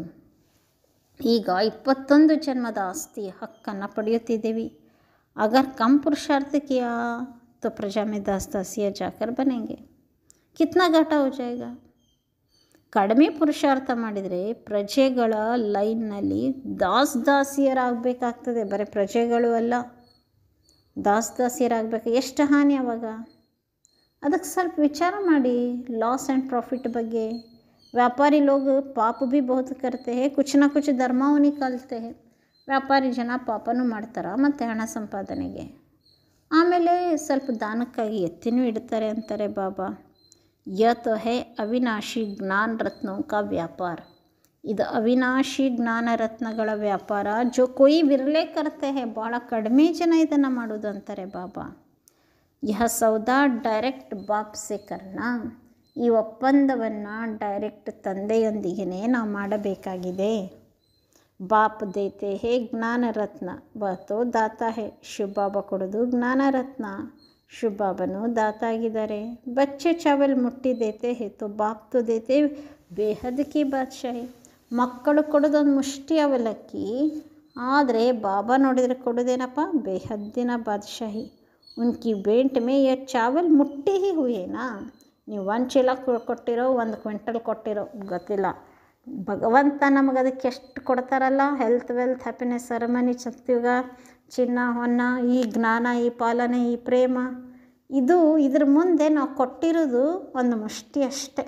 Speaker 3: ಈಗ 21 ಜನ್ಮದ ಆಸ್ತಿ ಹಕ್ಕನ್ನು ಪಡೆಯುತ್ತಿದ್ದೀವಿ. ಅಗರ್ ಕಮ್ ಪುರುಷಾರ್ಥ ಕಿಯಾ तो प्रजा में 10 दासियाँ जाकर बनेंगे. कितना घाटा हो जाएगा. ಕಡಿಮೆ ಪುರುಷಾರ್ಥ ಮಾಡಿದರೆ ಪ್ರಜೆಗಳ ಲೈನ್ನಲ್ಲಿ ದಾಸಿಯರಾಗಬೇಕಾಗ್ತದೆ. ಬರೀ ಪ್ರಜೆಗಳು ಅಲ್ಲ, ದಾಸಿಯರಾಗಬೇಕು. ಎಷ್ಟು ಹಾನಿ ಅವಾಗ. ಅದಕ್ಕೆ ಸ್ವಲ್ಪ ವಿಚಾರ ಮಾಡಿ. लॉस एंड प्रॉफिट ಬಗ್ಗೆ. ವ್ಯಾಪಾರಿ लोग पाप भी बहुत करते हैं, कुछ ना कुछ ಧರ್ಮವೂ ನಿಕಾಲ್ತೆ हैं. ವ್ಯಾಪಾರಿ ಜನ ಪಾಪನೂ ಮಾಡ್ತಾರೆ ಮತ್ತು ಹಣ ಸಂಪಾದನೆಗೆ. ಆಮೇಲೆ ಸ್ವಲ್ಪ ದಾನಕ್ಕಾಗಿ ಎತ್ತಿನೂ ಇಡ್ತಾರೆ ಅಂತಾರೆ ಬಾಬಾ. यह तो है अविनाशी ज्ञान रत्नों का व्यापार. ಇದು ಅವಿನಾಶಿ ಜ್ಞಾನ ರತ್ನಗಳ ವ್ಯಾಪಾರ. ಜೋ ಕೊಯ್ ವಿರಲೆ ಕರ್ತೆ ಹೇ. ಭಾಳ ಕಡಿಮೆ ಜನ ಇದನ್ನು ಮಾಡೋದು ಅಂತಾರೆ ಬಾಬಾ. ಯಹ ಸೌದಾ ಡೈರೆಕ್ಟ್ ಬಾಪ್ ಸೆ ಕರ್ನಾ. ಈ ಒಪ್ಪಂದವನ್ನು ಡೈರೆಕ್ಟ್ ತಂದೆಯೊಂದಿಗೆ ನಾವು ಮಾಡಬೇಕಾಗಿದೆ. ಬಾಪ್ ದೇತೆ ಹೇ ಜ್ಞಾನ ರತ್ನ, ಬತೋ ದಾತಾ ಹೇ. ಶಿವಬಾಬಾ ಕೊಡೋದು ಜ್ಞಾನ ರತ್ನ, ಶಿವಬಾಬನು ದಾತ ಆಗಿದ್ದಾರೆ. ಬಚ್ಚೆ ಚಾವಲ್ ಮುಟ್ಟಿ ದೇತೆ ಹೇ ತೋ ಬಾಪ್ ತೋ ದೇತೆ ಬೇಹದ್ ಕಿ ಬಾದ್ಶಾಹಿ. ಮಕ್ಕಳು ಕೊಡೋದೊಂದು ಮುಷ್ಟಿ ಅವಲಕ್ಕಿ, ಆದರೆ ಬಾಬಾ ನೋಡಿದರೆ ಕೊಡೋದೇನಪ್ಪ, ಬೇಹದ್ದಿನ ಬಾದ್ಶಾಹಿ. ಉನ್ಕಿ ಬೇಂಟ್ ಮೇ ಯ ಚಾವಲ್ ಮುಟ್ಟಿ ಹಿ ಹುಯೇನಾ. ನೀವು 1 ಚೀಲ ಕೊಟ್ಟಿರೋ 1 ಕ್ವಿಂಟಲ್ ಕೊಟ್ಟಿರೋ ಗೊತ್ತಿಲ್ಲ. ಭಗವಂತ ನಮಗೆ ಅದಕ್ಕೆ ಎಷ್ಟು ಕೊಡ್ತಾರಲ್ಲ. ಹೆಲ್ತ್ ವೆಲ್ತ್ ಹ್ಯಾಪಿನೆಸ್ ಸೆರೆಮನಿ ಸತ್ಯುಗ ಚಿನ್ನ ಹೊನ್ನ, ಈ ಜ್ಞಾನ, ಈ ಪಾಲನೆ, ಈ ಪ್ರೇಮ, ಇದ್ರ ಮುಂದೆ ನಾವು ಕೊಟ್ಟಿರೋದು ಒಂದು ಮುಷ್ಟಿ ಅಷ್ಟೆ.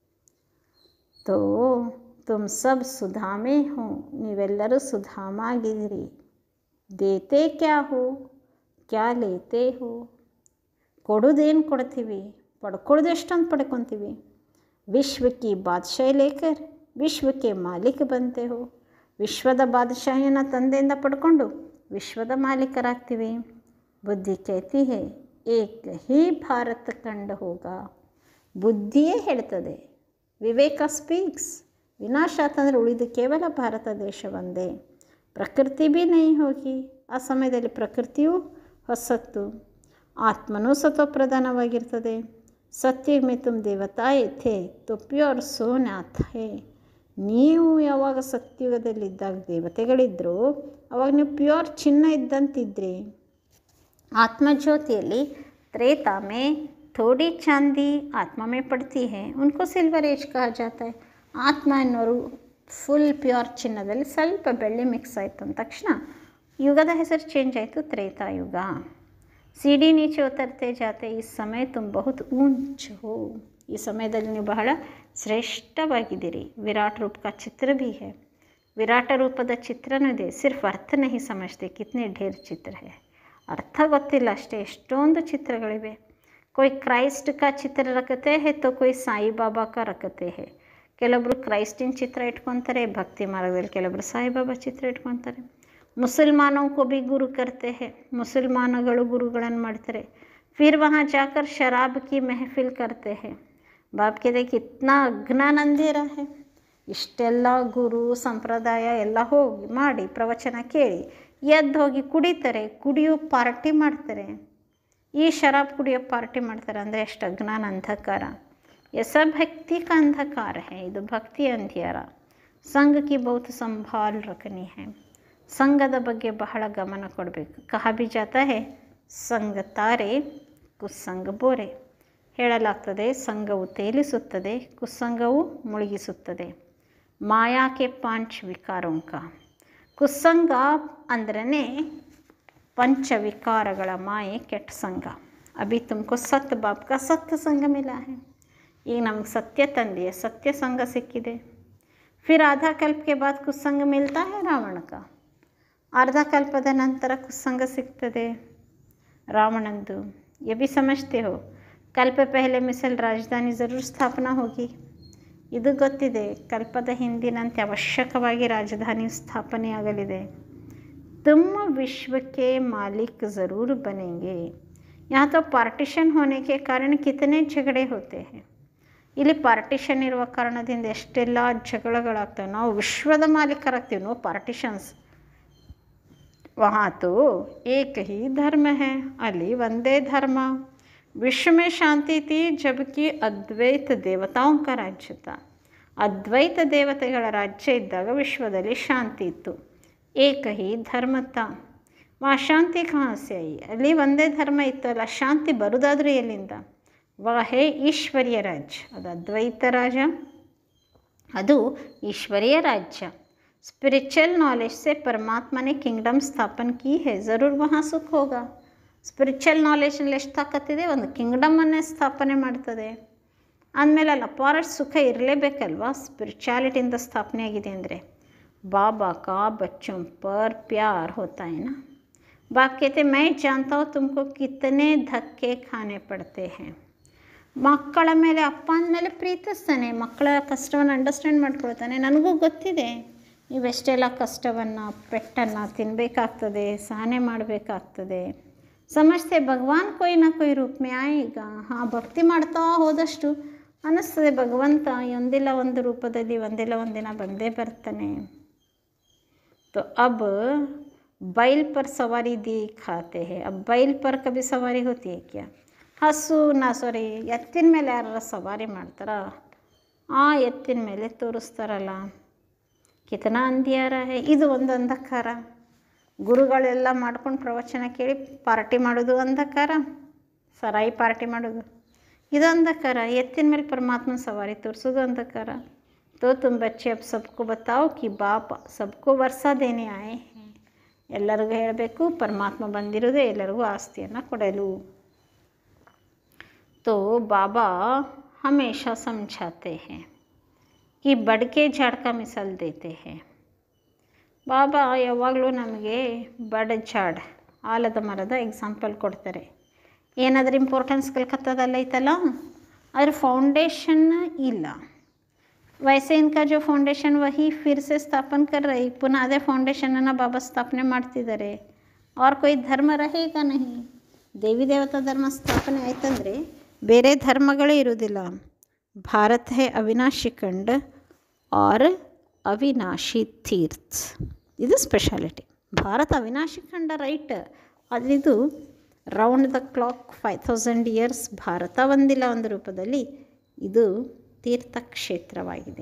Speaker 3: ತೋ ತುಮ್ ಸಬ್ ಸುಧಾಮೆ ಹೋ. ನೀವೆಲ್ಲರೂ ಸುಧಾಮ ಆಗಿದ್ದೀರಿ. ದೇತೆ ಕ್ಯಾ ಹೋ ಕ್ಯಾ ಲೇತೆ ಹೋ. ಕೊಡೋದೇನು ಕೊಡ್ತೀವಿ, ಪಡ್ಕೊಳ್ಳೋದು ಎಷ್ಟೊಂದು ಪಡ್ಕೊತೀವಿ. ವಿಶ್ವಕ್ಕೆ ಬಾದ್ಶಾಹಿ ಲೇಕರ್ ವಿಶ್ವಕ್ಕೆ ಮಾಲೀಕ ಬಂತೆ ಹೋ. ವಿಶ್ವದ ಬಾದಶಾಹಿಯನ್ನು ತಂದೆಯಿಂದ ಪಡ್ಕೊಂಡು ವಿಶ್ವದ ಮಾಲೀಕರಾಗ್ತೀವಿ. ಬುದ್ಧಿ कहती है ಏಕ ಹಿ ಭಾರತ ಕಂಡ ಹೋಗ. ಬುದ್ಧಿಯೇ ಹೇಳ್ತದೆ, ವಿವೇಕ ಸ್ಪೀಕ್ಸ್, ವಿನಾಶ ಅಂತಂದರೆ ಉಳಿದು ಕೇವಲ ಭಾರತ ದೇಶ ಒಂದೇ. ಪ್ರಕೃತಿ ಭೀ ನೈ ಹೋಗಿ, ಆ ಸಮಯದಲ್ಲಿ ಪ್ರಕೃತಿಯೂ ಹೊಸತ್ತು, ಆತ್ಮನೂ ಸತ್ವಪ್ರಧಾನವಾಗಿರ್ತದೆ. ಸತ್ಯ ಮೇ ತುಮ್ ದೇವತಾಯೇ ಥೇ ತೋ ಪ್ಯೂರ್ ಸೋನಾಥ್ ಹೇ. ನೀವು ಯಾವಾಗ ಸತ್ಯುಗದಲ್ಲಿದ್ದಾಗ ದೇವತೆಗಳಿದ್ದರು, ಅವಾಗ ನೀವು ಪ್ಯೂರ್ ಚಿನ್ನ ಇದ್ದಂತಿದ್ರಿ. ಆತ್ಮಜ್ಯೋತಿಯಲ್ಲಿ त्रेता में थोड़ी चांदी आत्मा में पड़ती है, उनको सिल्वर एज कहा जाता है. ಆತ್ಮ ಅನ್ನೋರು ಫುಲ್ ಪ್ಯೂರ್ ಚಿನ್ನದಲ್ಲಿ ಸ್ವಲ್ಪ ಬೆಳ್ಳಿ ಮಿಕ್ಸ್ ಆಯಿತು ಅಂದ ತಕ್ಷಣ ಯುಗದ ಹೆಸರು ಚೇಂಜ್ ಆಯಿತು, ತ್ರೇತಾಯುಗ. सीढ़ी नीचे उतरते जाते इस समय तुम बहुत ऊंच हो. ಈ ಸಮಯದಲ್ಲಿ ನೀವು ಬಹಳ ಶ್ರೇಷ್ಠವಾಗಿದ್ದೀರಿ. ವಿರಾಟ್ ರೂಪ का ಚಿತ್ರ भी है. ವಿರಾಟ ರೂಪದ ಚಿತ್ರನೂ ಇದೆ. ಸಿರ್ಫ್ ಅರ್ಥ नहीं समझते कितने ढेर ಚಿತ್ರ है. ಅರ್ಥ ಗೊತ್ತಿಲ್ಲ ಅಷ್ಟೇ, ಎಷ್ಟೊಂದು ಚಿತ್ರಗಳಿವೆ. कोई क्राइस्ट का ಚಿತ್ರ रखते हैं तो कोई ಸಾಯಿ ಬಾಬಾ का रखते हैं. ಕೆಲವೊಬ್ಬರು ಕ್ರೈಸ್ಟಿನ ಚಿತ್ರ ಇಟ್ಕೊತಾರೆ ಭಕ್ತಿ ಮಾರ್ಗದಲ್ಲಿ, ಕೆಲವೊಬ್ಬರು ಸಾಯಿಬಾಬಾ ಚಿತ್ರ ಇಟ್ಕೊತಾರೆ. ಮುಸಲ್ಮಾನों को भी गुरु करते हैं. ಮುಸಲ್ಮಾನಗಳು ಗುರುಗಳನ್ನು ಮಾಡ್ತಾರೆ. फिर वहाँ जाकर शराब की महफिल करते हैं. बाप कहते कितना अज्ञान अंधेरा है. ಇಷ್ಟೆಲ್ಲ ಗುರು ಸಂಪ್ರದಾಯ ಎಲ್ಲ ಹೋಗಿ ಮಾಡಿ ಪ್ರವಚನ ಕೇಳಿ ಎದ್ದು ಹೋಗಿ ಕುಡಿತಾರೆ, ಕುಡಿಯೋ ಪಾರ್ಟಿ ಮಾಡ್ತಾರೆ. ಈ ಶರಾಬ್ ಕುಡಿಯೋ ಪಾರ್ಟಿ ಮಾಡ್ತಾರೆ ಅಂದರೆ ಎಷ್ಟು ಅಜ್ಞಾನ, ಅಂಧಕಾರ. ಎಸ ಭಕ್ತಿ ಕಾ ಅಂಧಕಾರ ಹೇ, ಇದು ಭಕ್ತಿ ಅಂಧಿಯಾರ. ಸಂಘಕ್ಕೆ ಬಹುತ್ ಸಂಭಾಲ್ ರಖನಿ ಹೇ. ಸಂಘದ ಬಗ್ಗೆ ಬಹಳ ಗಮನ ಕೊಡಬೇಕು. ಕಹಾ ಭಿ ಜಾತಾ ಹೇ ಸಂಘ ತಾರೆ ಕುಸ್ಸಂಗ ಬೋರೆ. ಹೇಳಲಾಗ್ತದೆ ಸಂಘವು ತೇಲಿಸುತ್ತದೆ, ಕುಸ್ಸಂಗವು ಮುಳುಗಿಸುತ್ತದೆ. ಮಾಯಾಕೆ ಪಾಂಚ್ ವಿಕಾರೋಂಕ. ಕುಸ್ಸಂಗ ಅಂದ್ರೇ ಪಂಚವಿಕಾರಗಳ ಮಾಯೆ, ಕೆಟ್ಟ ಸಂಘ. ಅಭಿ ತುಮಕೋ ಸತ್ಯ ಬಾಪ್ ಕಾ ಸತ್ಯ ಸಂಘ ಮಿಲಾ ಹೈ. ಈಗ ನಮ್ಗೆ ಸತ್ಯ ತಂದೆಯ ಸತ್ಯ ಸಂಘ ಸಿಕ್ಕಿದೆ. ಫಿರ್ ಆಧಾ ಕಲ್ಪಕ್ಕೆ ಬಾದ್ ಕುಸ್ಸಂಗ ಮಿಲ್ತಾ ಹೈ ರಾವಣ ಕಾ. ಅರ್ಧ ಕಲ್ಪದ ನಂತರ ಕುಸ್ಸಂಗ ಸಿಗ್ತದೆ ರಾವಣಂದು. ये भी समझते हो कल्प पहले मिसल राजधानी ज़रूर ಸ್ಥಾಪನಾ ಹೋಗಿ. ಇದು ಗೊತ್ತಿದೆ, ಕಲ್ಪದ ಹಿಂದಿನಂತೆ ಅವಶ್ಯಕವಾಗಿ ರಾಜಧಾನಿ ಸ್ಥಾಪನೆಯಾಗಲಿದೆ. तुम विश्व के मालिक ज़रूर बनेंगे. यहाँ तो पार्टीशन होने के कारण कितने झगड़े होते हैं. ಇಲ್ಲಿ ಪಾರ್ಟಿಷನ್ ಇರುವ ಕಾರಣದಿಂದ ಎಷ್ಟೆಲ್ಲ ಜಗಳಗಳಾಗ್ತವೆ. ನಾವು ವಿಶ್ವದ ಮಾಲೀಕರಾಗ್ತೀವಿ. No partitions. वहाँ तो एक ही धर्म है, ಅಲ್ಲಿ ಒಂದೇ ಧರ್ಮ. विश्व में शांति थी जबकि अद्वैत देवताओं का राज्य था. ಅದ್ವೈತ ದೇವತೆಗಳ ರಾಜ್ಯ ಇದ್ದಾಗ ವಿಶ್ವದಲ್ಲಿ ಶಾಂತಿ ಇತ್ತು. ಏಕ ಹಿ ಧರ್ಮ ತಾ ವಾ ಶಾಂತಿ ಕहाँ से आई. ಅಲ್ಲಿ ಒಂದೇ ಧರ್ಮ ಇತ್ತು ಅಲ್ಲ, ಶಾಂತಿ ಬರುವುದಾದ್ರೂ ಎಲ್ಲಿಂದ. ವಾಹೇ ಈಶ್ವರ್ಯ ರಾಜ್ಯ, ಅದು ಅದ್ವೈತ ರಾಜ, ಅದು ಈಶ್ವರೀಯ ರಾಜ್ಯ. स्पिरिचुअल नॉलेज से परमात्मा ने किंगडम स्थापन की है, ज़रूर वहाँ सुख होगा. ಸ್ಪಿರಿಚುವಲ್ ನಾಲೆಜ್ನಲ್ಲಿ ಎಷ್ಟು ತಾಕತ್ತಿದೆ, ಒಂದು ಕಿಂಗ್ಡಮನ್ನೇ ಸ್ಥಾಪನೆ ಮಾಡ್ತದೆ ಅಂದಮೇಲೆ ಅಲ್ಲಿ ಅಪಾರ ಸುಖ ಇರಲೇಬೇಕಲ್ವಾ. ಸ್ಪಿರಿಚುಯಾಲಿಟಿಯಿಂದ ಸ್ಥಾಪನೆ ಆಗಿದೆ ಅಂದರೆ. बाबा का बच्चों पर प्यार होता है ना. बाप कहते मैं जानता हूँ तुमको कितने धक्के खाने पड़ते हैं. ಮಕ್ಕಳ ಮೇಲೆ ಅಪ್ಪ ಅಂದಮೇಲೆ ಪ್ರೀತಿಸ್ತಾನೆ, ಮಕ್ಕಳ ಕಷ್ಟವನ್ನು ಅಂಡರ್ಸ್ಟ್ಯಾಂಡ್ ಮಾಡ್ಕೊಳ್ತಾನೆ. ನನಗೂ ಗೊತ್ತಿದೆ ನೀವೆಷ್ಟೆಲ್ಲ ಕಷ್ಟವನ್ನು ಪೆಟ್ಟನ್ನು ತಿನ್ನಬೇಕಾಗ್ತದೆ, ಸಹನೆ ಮಾಡಬೇಕಾಗ್ತದೆ. ಸಮಜ್ತೆ ಭಗವಾನ್ ಕೊಯ್ ನಾ ಕೊಯ್ ರೂಪ ಮೇ ಆಯೇಗಾ. ಹಾಂ, ಭಕ್ತಿ ಮಾಡ್ತಾ ಹೋದಷ್ಟು ಅನ್ನಿಸ್ತದೆ ಭಗವಂತ ಒಂದಿಲ್ಲ ಒಂದು ರೂಪದಲ್ಲಿ ಒಂದಿಲ್ಲ ಒಂದಿನ ಬಂದೇ ಬರ್ತಾನೆ. तो अब बैल पर सवारी दिखाते हैं. अब बैल पर कभी सवारी होती है क्या. ಹಸು ಸಾರಿ ಎತ್ತಿನ ಮೇಲೆ ಯಾರು ಸವಾರಿ ಮಾಡ್ತಾರ, ಆ ಎತ್ತಿನ ಮೇಲೆ ತೋರಿಸ್ತಾರಲ್ಲ. ಕಿತನಾ ಅಂಧಿಯಾರ ಹೇ. ಇದು ಒಂದು ಅಂಧಕಾರ. ಗುರುಗಳೆಲ್ಲ ಮಾಡ್ಕೊಂಡು ಪ್ರವಚನ ಕೇಳಿ ಪಾರ್ಟಿ ಮಾಡೋದು ಅಂಧಕಾರ, ಸರಾಯಿ ಪಾರ್ಟಿ ಮಾಡೋದು ಇದು ಅಂಧಕಾರ. ಎತ್ತಿನ ಮೇಲೆ ಪರಮಾತ್ಮ ಸವಾರಿ ತೋರಿಸೋದು ಅಂಧಕಾರ. तो तुम बच्चे अब सबको बताओ कि बाप सबको वर्षा देने आए हैं. ಎಲ್ಲರಿಗೂ ಹೇಳಬೇಕು ಪರಮಾತ್ಮ ಬಂದಿರೋದೇ ಎಲ್ಲರಿಗೂ ಆಸ್ತಿಯನ್ನು ಕೊಡಲು. तो बाबा हमेशा समझाते हैं कि बढ़ के झाड़ का मिसाल देते हैं. ಬಾಬಾ ಯಾವಾಗಲೂ ನಮಗೆ ಬಡ ಜಾಡ್ ಆಲದ ಮರದ ಎಕ್ಸಾಂಪಲ್ ಕೊಡ್ತಾರೆ. ಏನಾದರೂ ಇಂಪಾರ್ಟೆನ್ಸ್ ಕಲ್ಕತ್ತಾದಲ್ಲಿ ಐತಲ್ಲ, ಅದ್ರ ಫೌಂಡೇಶನ್ ಇಲ್ಲ. वैसे इनका जो फाउंडेशन वही फिर से स्थापन कर रही, पुनः ಅದೇ ಫೌಂಡೇಶನನ್ನು ಬಾಬಾ ಸ್ಥಾಪನೆ ಮಾಡ್ತಿದ್ದಾರೆ. और कोई ಧರ್ಮ रहेगा नहीं. ದೇವಿ ದೇವತಾ ಧರ್ಮ ಸ್ಥಾಪನೆ ಆಯ್ತಂದರೆ ಬೇರೆ ಧರ್ಮಗಳೇ ಇರುವುದಿಲ್ಲ. ಭಾರತ ಹೇ ಅವಿನಾಶಿ ಖಂಡ और ಅವಿನಾಶಿ ತೀರ್ಥ, ಇದು ಸ್ಪೆಷಾಲಿಟಿ. ಭಾರತ ಅವಿನಾಶಿ ಖಂಡ ರೈಟ್, ಆದರೆ ಇದು round the clock 5000 years Bharat ಒಂದಿಲ್ಲ ಒಂದು ರೂಪದಲ್ಲಿ ಇದು ತೀರ್ಥಕ್ಷೇತ್ರವಾಗಿದೆ.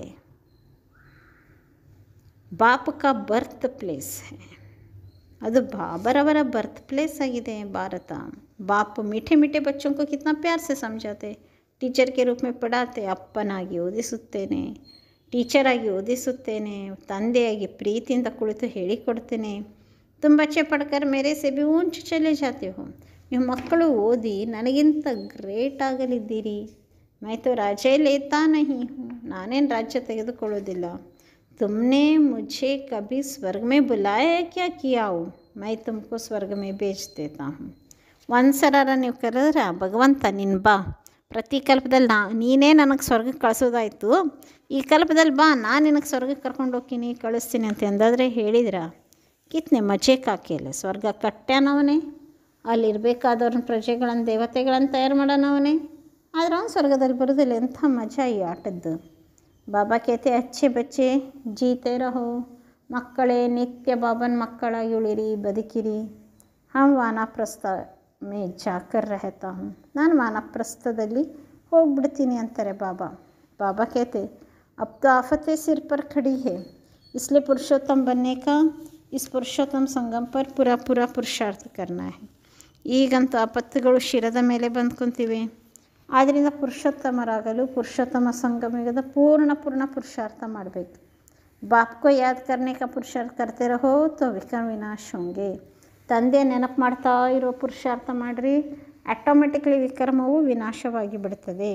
Speaker 3: ಬಾಪ್ ಕಾ ಬರ್ತ್ ಪ್ಲೇಸ್ ಹೈ, ಅದು ಬಾಬರವರ ಬರ್ತ್ ಪ್ಲೇಸ್ ಆಗಿದೆ ಭಾರತ. ಬಾಪ್ ಮೀಠೆ ಮೀಠೆ ಬಚ್ಚೋं को कितना प्यार से समझाते, ಟೀಚರ್ के रूप में पढ़ाते. ಅಪ್ಪನಾಗಿ ಓದಿಸುತ್ತೇನೆ, ಟೀಚರ್ ಆಗಿ ಓದಿಸುತ್ತೇನೆ, ತಂದೆಯಾಗಿ ಪ್ರೀತಿಯಿಂದ ಕುಳಿತು ಹೇಳಿಕೊಡ್ತೇನೆ. तुम बच्चे पढ़कर मेरे से भी ऊंच चले जाते हो. ನೀವು ಮಕ್ಕಳು ಓದಿ ನನಗಿಂತ ಗ್ರೇಟ್ ಆಗಲಿದ್ದೀರಿ. मैं तो राज्य लेता नहीं हूँ, ನಾನೇನು ರಾಜ್ಯ ತೆಗೆದುಕೊಳ್ಳೋದಿಲ್ಲ. तुमने मुझे कभी स्वर्ग में बुलाया है क्या कि आओ, मैं तुमको स्वर्ग में भेज देता हूँ. ಒಂದ್ಸರ ನೀವು ಕರೆದ್ರೆ ಭಗವಂತ ನಿನ್ನ ಬಾ, ಪ್ರತಿ ಕಲ್ಪದಲ್ಲಿ ನೀನೇ ನನಗೆ ಸ್ವರ್ಗಕ್ಕೆ ಕಳಿಸೋದಾಯಿತು, ಈ ಕಲ್ಪದಲ್ಲಿ ಬಾ ನಾನು ನಿನಗೆ ಸ್ವರ್ಗಕ್ಕೆ ಕರ್ಕೊಂಡು ಹೋಗ್ತೀನಿ ಕಳಿಸ್ತೀನಿ ಅಂತ ಎಂದಾದರೆ ಹೇಳಿದ್ರ ಕಿತ್ನೆ ಮಜೆ ಕಾಕಿಯಲ್ಲ. ಸ್ವರ್ಗ ಕಟ್ಟ್ಯಾನವನೇ, ಅಲ್ಲಿರಬೇಕಾದವ್ರನ್ನ ಪ್ರಜೆಗಳನ್ನು ದೇವತೆಗಳನ್ನು ತಯಾರು ಮಾಡೋಣವನೇ, ಆದರೆ ಅವನು ಸ್ವರ್ಗದಲ್ಲಿ ಬರೋದಿಲ್ಲ. ಎಂಥ ಮಜಾ ಈ ಆಟದ್ದು. ಬಾಬಾ ಕೇತೆ ಅಚ್ಚೆ ಬಚ್ಚೆ ಜೀತೆ ರಹೋ, ಮಕ್ಕಳೇ ನಿತ್ಯ ಬಾಬನ ಮಕ್ಕಳಾಗಿ ಉಳಿರಿ, ಬದುಕಿರಿ. ಹಮ್ ವಾನಪ್ರಸ್ಥ ಮೇ ಜಾಕರ್ ರಹತಾ ಹೂँ, ನಾನು ವಾನಪ್ರಸ್ಥದಲ್ಲಿ ಹೋಗ್ಬಿಡ್ತೀನಿ ಅಂತಾರೆ ಬಾಬಾ. ಬಾಬಾ ಕೇತೆ अब तो आफतें सिर पर खड़ी है, इसलिए पुरुषोत्तम बनने का इस पुरुषोत्तम संगम पर पूरा पुरुषार्थ करना है. ಈಗಂತೂ ಆಪತ್ತುಗಳು ಶಿರದ ಮೇಲೆ ಬಂದ್ಕೊತೀವಿ, ಆದ್ದರಿಂದ ಪುರುಷೋತ್ತಮರಾಗಲು ಪುರುಷೋತ್ತಮ ಸಂಗಮದ ಪೂರ್ಣ ಪುರುಷಾರ್ಥ ಮಾಡಬೇಕು. ಬಾಪ್ ಕೋ ಯಾದ್ ಕರ್ನೆ ಕಾ ಪುರುಷಾರ್ಥ ಕರ್ತೆ ರಹೋ ತೋ ವಿಕರ್ಮ ವಿನಾಶ ಹೋಂಗೆ. ತಂದೆ ನೆನಪು ಮಾಡ್ತಾ ಇರೋ ಪುರುಷಾರ್ಥ ಮಾಡಿರಿ, ಆಟೋಮೆಟಿಕ್ಲಿ ವಿಕರ್ಮವು ವಿನಾಶವಾಗಿ ಬಿಡ್ತದೆ.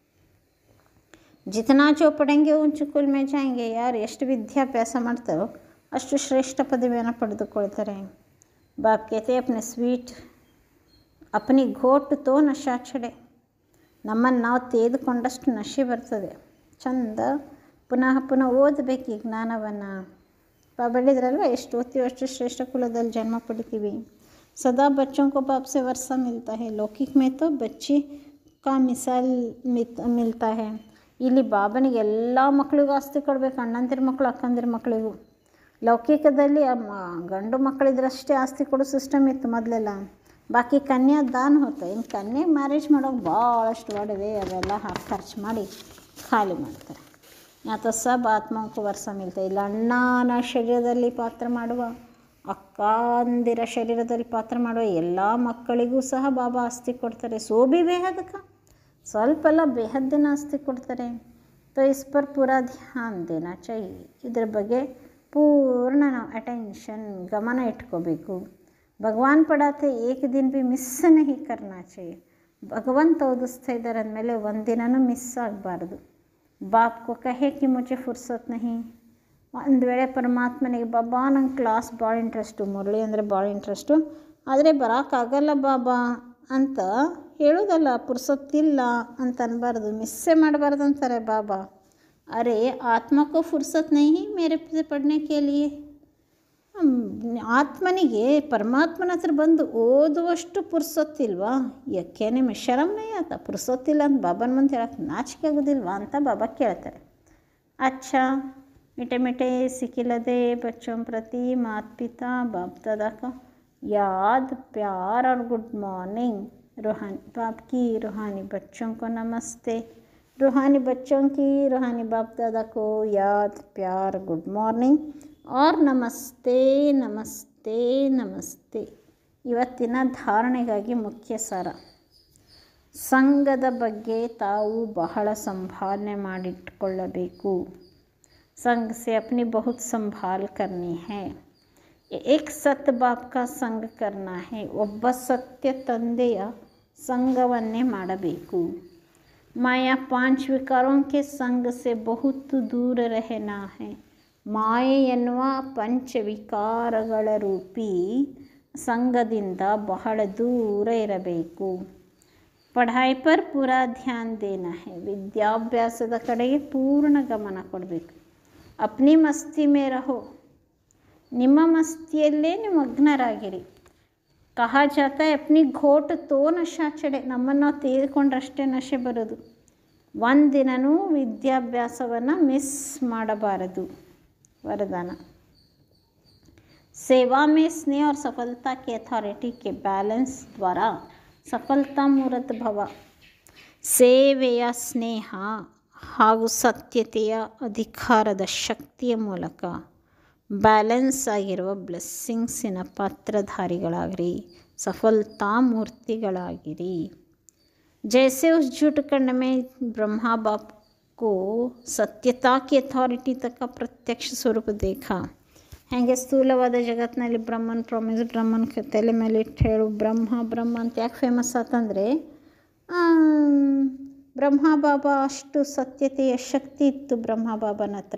Speaker 3: ಜಿತನಾ ಜೋ ಪಡೆಂಗೆ ಉಂಚು ಕುಲ್ ಮೇ ಜಾಯಂಗೆ, ಯಾರು ಎಷ್ಟು ವಿದ್ಯಾಭ್ಯಾಸ ಮಾಡ್ತಾರೋ ಅಷ್ಟು ಶ್ರೇಷ್ಠ ಪದವಿಯನ್ನು ಪಡೆದುಕೊಳ್ತಾರೆ. ಬಾಪ್ ಕೇತೆ ಅಪ್ನೆ ಸ್ವೀಟ್ ಅಪನಿ ಘೋಟ್ ತೋ ನಶಾ ಚಡೆ, ನಮ್ಮನ್ನು ನಾವು ತೆಗೆದುಕೊಂಡಷ್ಟು ನಶೆ ಬರ್ತದೆ. ಚಂದ ಪುನಃ ಓದಬೇಕು ಈ ಜ್ಞಾನವನ್ನು. ಬೆಳೆದ್ರಲ್ವ ಎಷ್ಟು ಓದ್ತೀವಿ ಅಷ್ಟು ಶ್ರೇಷ್ಠ ಕುಲದಲ್ಲಿ ಜನ್ಮ ಪಡಿತೀವಿ. ಸದಾ ಬಚ್ಚೋं को बाप से वर्षा मिलता है, लौकिक में तो बच्ची का मिसाल मिलता है. ಇಲ್ಲಿ ಬಾಬನಿಗೆ ಎಲ್ಲ ಮಕ್ಕಳಿಗೂ ಆಸ್ತಿ ಕೊಡಬೇಕು, ಅಣ್ಣಂದಿರ ಮಕ್ಕಳು ಅಕ್ಕಂದಿರ ಮಕ್ಕಳಿಗೂ. ಲೌಕಿಕದಲ್ಲಿ ಗಂಡು ಮಕ್ಕಳಿದ್ರಷ್ಟೇ ಆಸ್ತಿ ಕೊಡೋ ಸಿಸ್ಟಮ್ ಇತ್ತು ಮೊದಲೆಲ್ಲ. ಬಾಕಿ ಕನ್ಯಾ ದಾನ ಹೋಗ್ತಾ, ಇನ್ನು ಕನ್ಯೆ ಮ್ಯಾರೇಜ್ ಮಾಡೋಕೆ ಭಾಳಷ್ಟು ಒಡವೆ ಅವೆಲ್ಲ ಖರ್ಚು ಮಾಡಿ ಖಾಲಿ ಮಾಡ್ತಾರೆ. ಯಾತ ಸಬ್ ಆತ್ಮಕ್ಕೂ ವರ್ಷ ಮಿಲ್ತಾ ಇಲ್ಲ. ಅಣ್ಣನ ಶರೀರದಲ್ಲಿ ಪಾತ್ರ ಮಾಡುವ, ಅಕ್ಕಂದಿರ ಶರೀರದಲ್ಲಿ ಪಾತ್ರ ಮಾಡುವ ಎಲ್ಲ ಮಕ್ಕಳಿಗೂ ಸಹ ಬಾಬಾ ಆಸ್ತಿ ಕೊಡ್ತಾರೆ. ಸೋಬಿ ಬೇಹದಕ್ಕೆ ಸ್ವಲ್ಪ ಎಲ್ಲ ಬೇಹದ್ದಿನ ಆಸ್ತಿ ಕೊಡ್ತಾರೆ. ತೋ ಇಸ್ ಪರ್ ಪೂರಾ ಧ್ಯಾನ್ ದೇನಾ ಚಾಹಿಯೆ, ಇದ್ರ ಬಗ್ಗೆ ಪೂರ್ಣ ನಾವು ಅಟೆನ್ಷನ್ ಗಮನ ಇಟ್ಕೋಬೇಕು. ಭಗವಾನ್ ಪಡಾತೆ ಏಕ ದಿನ ಭೀ ಮಿಸ್ ನಹಿ ಕರ್ನಾ ಚಾಹಿಯೆ. ಭಗವಂತ ಓದಿಸ್ತಾ ಇದ್ದಾರೆ ಅಂದಮೇಲೆ ಒಂದಿನೂ ಮಿಸ್ ಆಗಬಾರ್ದು. ಬಾಪ್ ಕೋ ಕಹೆ ಕಿ ಮುझे ಫುರ್ಸತ್ ನಹಿ, ಒಂದು ವೇಳೆ ಪರಮಾತ್ಮನಿಗೆ ಬಾಬಾ ನಂಗೆ ಕ್ಲಾಸ್ ಭಾಳ ಇಂಟ್ರೆಸ್ಟು, ಮುರಳಿ ಅಂದರೆ ಭಾಳ ಇಂಟ್ರೆಸ್ಟು, ಆದರೆ ಬರೋಕ್ಕಾಗಲ್ಲ ಬಾಬಾ ಅಂತ ಹೇಳೋದಲ್ಲ, ಪುರ್ಸೊತ್ತಿಲ್ಲ ಅಂತ ಅನ್ಬಾರ್ದು, ಮಿಸ್ಸೇ ಮಾಡಬಾರ್ದು ಅಂತಾರೆ ಬಾಬಾ. ಅರೆ ಆತ್ಮಕ್ಕೂ ಫುರ್ಸತ್ ನಹಿ ಮೇರೆ ಪಡ್ನೆ ಕೆ ಲಿಯೆ. ಆತ್ಮನಿಗೆ ಪರಮಾತ್ಮನ ಹತ್ರ ಬಂದು ಓದುವಷ್ಟು ಪುರ್ಸೊತ್ತಿಲ್ವಾ, ಯಾಕೆ ನಿಮಗೆ ಶರಮ್ನೇ ಆತ ಪುರ್ಸೊತ್ತಿಲ್ಲ ಅಂತ ಬಾಬನ ಮುಂದೆ ಹೇಳಕ್ಕೆ ನಾಚಿಕೆ ಆಗೋದಿಲ್ವಾ ಅಂತ ಬಾಬಾ ಕೇಳ್ತಾರೆ. अच्छा मीठे मीठे सिखिलदे बच्चों प्रति माता पिता बाप दादा का याद प्यार और गुड मॉर्निंग. रूहानी बाप की रूहानी बच्चों को नमस्ते. रूहानी बच्चों की रूहानी बाप दादा को याद प्यार गुड मॉर्निंग और ನಮಸ್ತೆ ನಮಸ್ತೆ ನಮಸ್ತೆ. ಇವತ್ತಿನ ಧಾರಣೆಗಾಗಿ ಮುಖ್ಯ ಸಾರ, ಸಂಘದ ಬಗ್ಗೆ ತಾವು ಬಹಳ ಸಂಭಾಲನೆ ಮಾಡಿಟ್ಟುಕೊಳ್ಳಬೇಕು. संग से अपनी बहुत संभाल करनी है. एक सत्य बाप का संग करना है. ಒಬ್ಬ ಸತ್ಯ ತಂದೆಯ ಸಂಗವನ್ನೇ ಮಾಡಬೇಕು. माया 5 विकारों के संग से बहुत दूर रहना है. ಮಾಯೆ ಎನ್ನುವ ಪಂಚವಿಕಾರಗಳ ರೂಪಿ ಸಂಘದಿಂದ ಬಹಳ ದೂರ ಇರಬೇಕು. ಪಢಾಯಿ ಪರ್ ಪೂರಾ ಧ್ಯಾನ್ ದೇನಾ ಹೈ, ವಿದ್ಯಾಭ್ಯಾಸದ ಕಡೆಗೆ ಪೂರ್ಣ ಗಮನ ಕೊಡಬೇಕು. ಅಪ್ನಿ ಮಸ್ತಿ ಮೇ ರಹೋ, ನಿಮ್ಮ ಮಸ್ತಿಯಲ್ಲೇ ನೀವು ಮಗ್ನರಾಗಿರಿ. ಕಹಾ ಜಾತ ಅಪ್ನಿ ಘೋಟ್ ತೋ ನಶಾ ಚಡೆ, ನಮ್ಮನ್ನು ನಾವು ತೆಗೆದುಕೊಂಡ್ರಷ್ಟೇ ನಶೆ ಬರೋದು. ಒಂದಿನವೂ ವಿದ್ಯಾಭ್ಯಾಸವನ್ನು ಮಿಸ್ ಮಾಡಬಾರದು. वरदान सेवा में स्नेह और सफलता के अथॉरिटी के बैलेंस द्वारा सफलता मूर्त भव. ಸೇವೆಯ ಸ್ನೇಹ ಹಾಗೂ ಸತ್ಯತೆಯ ಅಧಿಕಾರದ ಶಕ್ತಿಯ ಮೂಲಕ ಬ್ಯಾಲೆನ್ಸ್ ಆಗಿರುವ ಬ್ಲೆಸ್ಸಿಂಗ್ಸಿನ ಪಾತ್ರಧಾರಿಗಳಾಗಿರಿ, ಸಫಲತಾ ಮೂರ್ತಿಗಳಾಗಿರಿ. जैसे उस झूठ खंड में ब्रह्मा बाप को सत्यता की अथॉरिटी तक का प्रत्यक्ष स्वरूप देखा. ಹಾಗೆ ಸ್ಥೂಲವಾದ ಜಗತ್ತಿನಲ್ಲಿ ಬ್ರಹ್ಮನ್ ಪ್ರಾಮಿಸ್, ಬ್ರಹ್ಮನ್ ತಲೆ ಮೇಲೆ ಇಟ್ಟು ಹೇಳು ಬ್ರಹ್ಮ ಅಂತ ಯಾಕೆ ಫೇಮಸ್ ಆತಂದರೆ ಬ್ರಹ್ಮ ಬಾಬಾ ಅಷ್ಟು ಸತ್ಯತೆಯ ಶಕ್ತಿ ಇತ್ತು ಬ್ರಹ್ಮ ಬಾಬನ ಹತ್ರ.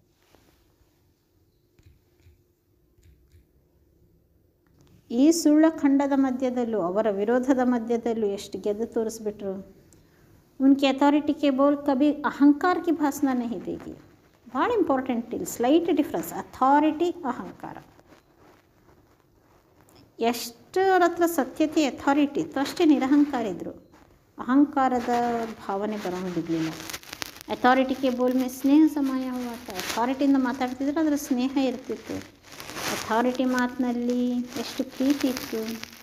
Speaker 3: ಈ ಸುಳ್ಳ ಖಂಡದ ಮಧ್ಯದಲ್ಲೂ ಅವರ ವಿರೋಧದ ಮಧ್ಯದಲ್ಲೂ ಎಷ್ಟು ಗೆದ್ದು ತೋರಿಸ್ಬಿಟ್ರು. उनकी अथॉरिटी के बोल कभी अहंकार की भासना नहीं देगी. ಭಾಳ ಇಂಪಾರ್ಟೆಂಟ್ ಇಲ್ಲಿ ಸ್ಲೈಟ್ ಡಿಫ್ರೆನ್ಸ್, ಅಥಾರಿಟಿ ಅಹಂಕಾರ. ಎಷ್ಟು ಅವ್ರ ಹತ್ರ ಸತ್ಯತೆ ಅಥಾರಿಟಿ ಇತ್ತು ಅಷ್ಟೇ ನಿರಹಂಕಾರ ಇದ್ದರು. ಅಹಂಕಾರದ ಭಾವನೆ ಬರೋಂಗಿರಲಿಲ್ಲ. ಅಥಾರಿಟಿಗೆ ಬೋಲ್ ಮೇ ಸ್ನೇಹ ಸಮಾಯ ಹೋಗಾಟ, ಅಥಾರಿಟಿಯಿಂದ ಮಾತಾಡ್ತಿದ್ರು ಅದರ ಸ್ನೇಹ ಇರ್ತಿತ್ತು. ಅಥಾರಿಟಿ ಮಾತಿನಲ್ಲಿ ಎಷ್ಟು ಪ್ರೀತಿ ಇತ್ತು.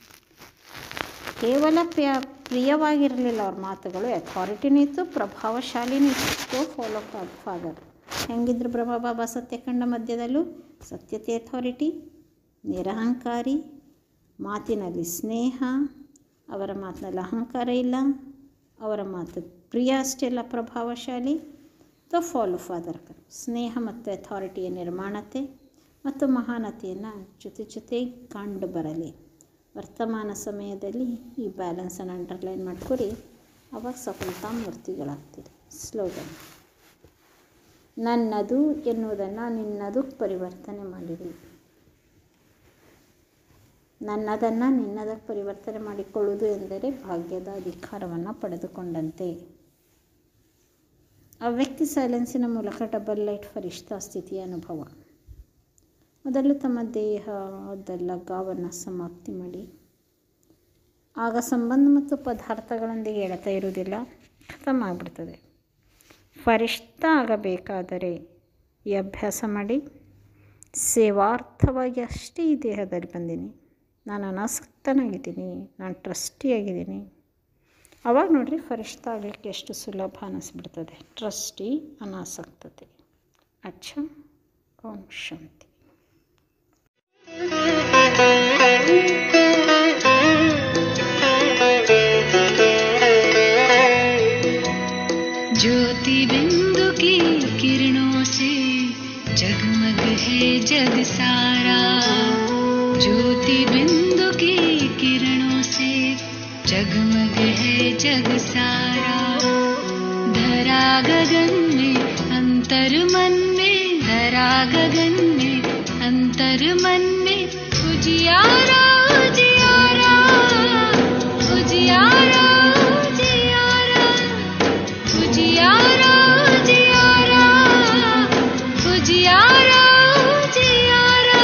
Speaker 3: ಕೇವಲ ಪ್ರಿಯವಾಗಿರಲಿಲ್ಲ ಅವ್ರ ಮಾತುಗಳು, ಅಥಾರಿಟಿನೂ ಇತ್ತು, ಪ್ರಭಾವಶಾಲಿನೂ ಇತ್ತು. ಫಾಲೋ ಫಾದರ್ ಹೆಂಗಿದ್ರು ಬ್ರಹ್ಮ ಬಾಬಾ ಸತ್ಯಖಂಡ ಮಧ್ಯದಲ್ಲೂ ಸತ್ಯತೆ ಅಥಾರಿಟಿ, ನಿರಹಂಕಾರಿ, ಮಾತಿನಲ್ಲಿ ಸ್ನೇಹ, ಅವರ ಮಾತಿನಲ್ಲಿ ಅಹಂಕಾರ ಇಲ್ಲ, ಅವರ ಮಾತು ಪ್ರಿಯ ಅಷ್ಟೇ ಅಲ್ಲ ಪ್ರಭಾವಶಾಲಿ. ತ ಫಾಲೋ ಫಾದರ್ ಸ್ನೇಹ ಮತ್ತು ಅಥಾರಿಟಿಯ ನಿರ್ಮಾಣತೆ ಮತ್ತು ಮಹಾನತೆಯನ್ನು ಜೊತೆ ಕಂಡು ಬರಲಿ. ವರ್ತಮಾನ ಸಮಯದಲ್ಲಿ ಈ ಬ್ಯಾಲೆನ್ಸನ್ನು ಅಂಡರ್ಲೈನ್ ಮಾಡ್ಕೊರಿ, ಅವಾಗ ಸಫಲತಾ ಮೂರ್ತಿಗಳಾಗ್ತೀರಿ. ಸ್ಲೋಗನ್: ನನ್ನದು ಎನ್ನುವುದನ್ನು ನಿನ್ನದು ಪರಿವರ್ತನೆ ಮಾಡಿರಿ. ನನ್ನದನ್ನು ನಿನ್ನದಕ್ಕೆ ಪರಿವರ್ತನೆ ಮಾಡಿಕೊಳ್ಳುವುದು ಎಂದರೆ ಭಾಗ್ಯದ ಅಧಿಕಾರವನ್ನು ಪಡೆದುಕೊಂಡಂತೆ. ಆ ವ್ಯಕ್ತಿ ಸೈಲೆನ್ಸಿನ ಮೂಲಕ ಡಬಲ್ ಲೈಟ್ ಫರಿಷ್ಠ ಸ್ಥಿತಿಯ ಅನುಭವ. ಮೊದಲು ತಮ್ಮ ದೇಹದ ಗಾವನ್ನು ಸಮಾಪ್ತಿ ಮಾಡಿ, ಆಗ ಸಂಬಂಧ ಮತ್ತು ಪದಾರ್ಥಗಳೊಂದಿಗೆ ಎಳೆತ ಇರುವುದಿಲ್ಲ, ಖತಮ್ ಆಗಿಬಿಡ್ತದೆ. ಫರಿಷ್ಠ ಆಗಬೇಕಾದರೆ ಈ ಅಭ್ಯಾಸ ಮಾಡಿ, ಸೇವಾರ್ಥವಾಗಿ ಅಷ್ಟೇ ಈ ದೇಹದಲ್ಲಿ ಬಂದೀನಿ, ನಾನು ಅನಾಸಕ್ತನಾಗಿದ್ದೀನಿ, ನಾನು ಟ್ರಸ್ಟಿಯಾಗಿದ್ದೀನಿ. ಅವಾಗ ನೋಡಿರಿ ಫರಿಷ್ಠ ಆಗಲಿಕ್ಕೆ ಎಷ್ಟು ಸುಲಭ ಅನ್ನಿಸ್ಬಿಡ್ತದೆ. ಟ್ರಸ್ಟಿ, ಅನಾಸಕ್ತತೆ. ಅಚ್ಚಾ, ಓಂ ಶಾಂತಿ.
Speaker 4: ज्योति बिंदु की किरणों से जगमग है जग सारा. ज्योति बिंदु की किरणों से जगमग है जग सारा. धरा गगन में अंतर मन में, धरा गगन में अंतर मन में उजियारा उजियारा उजियारा उजियारा उजियारा उजियारा उजियारा उजियारा.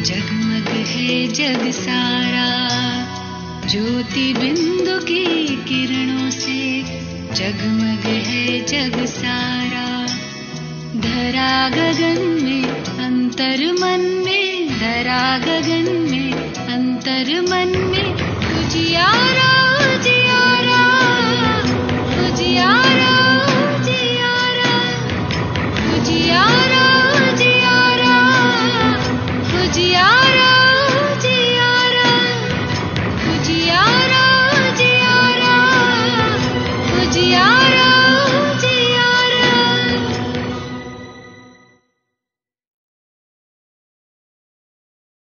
Speaker 4: जगमग है जग सारा। ज्योति बिंदु की किरणों से जगमग है जग सारा। धरा गगन में अंतर मन में, धरा गगन में अंतर मन में उजियारा उजियारा उजियारा उजियारा उजियारा उजियारा उजियारा उजियारा उजियारा उजियारा उजियारा उजियारा।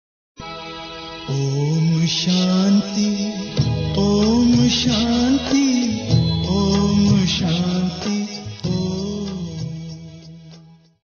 Speaker 1: ओम शांति, ओम शांति,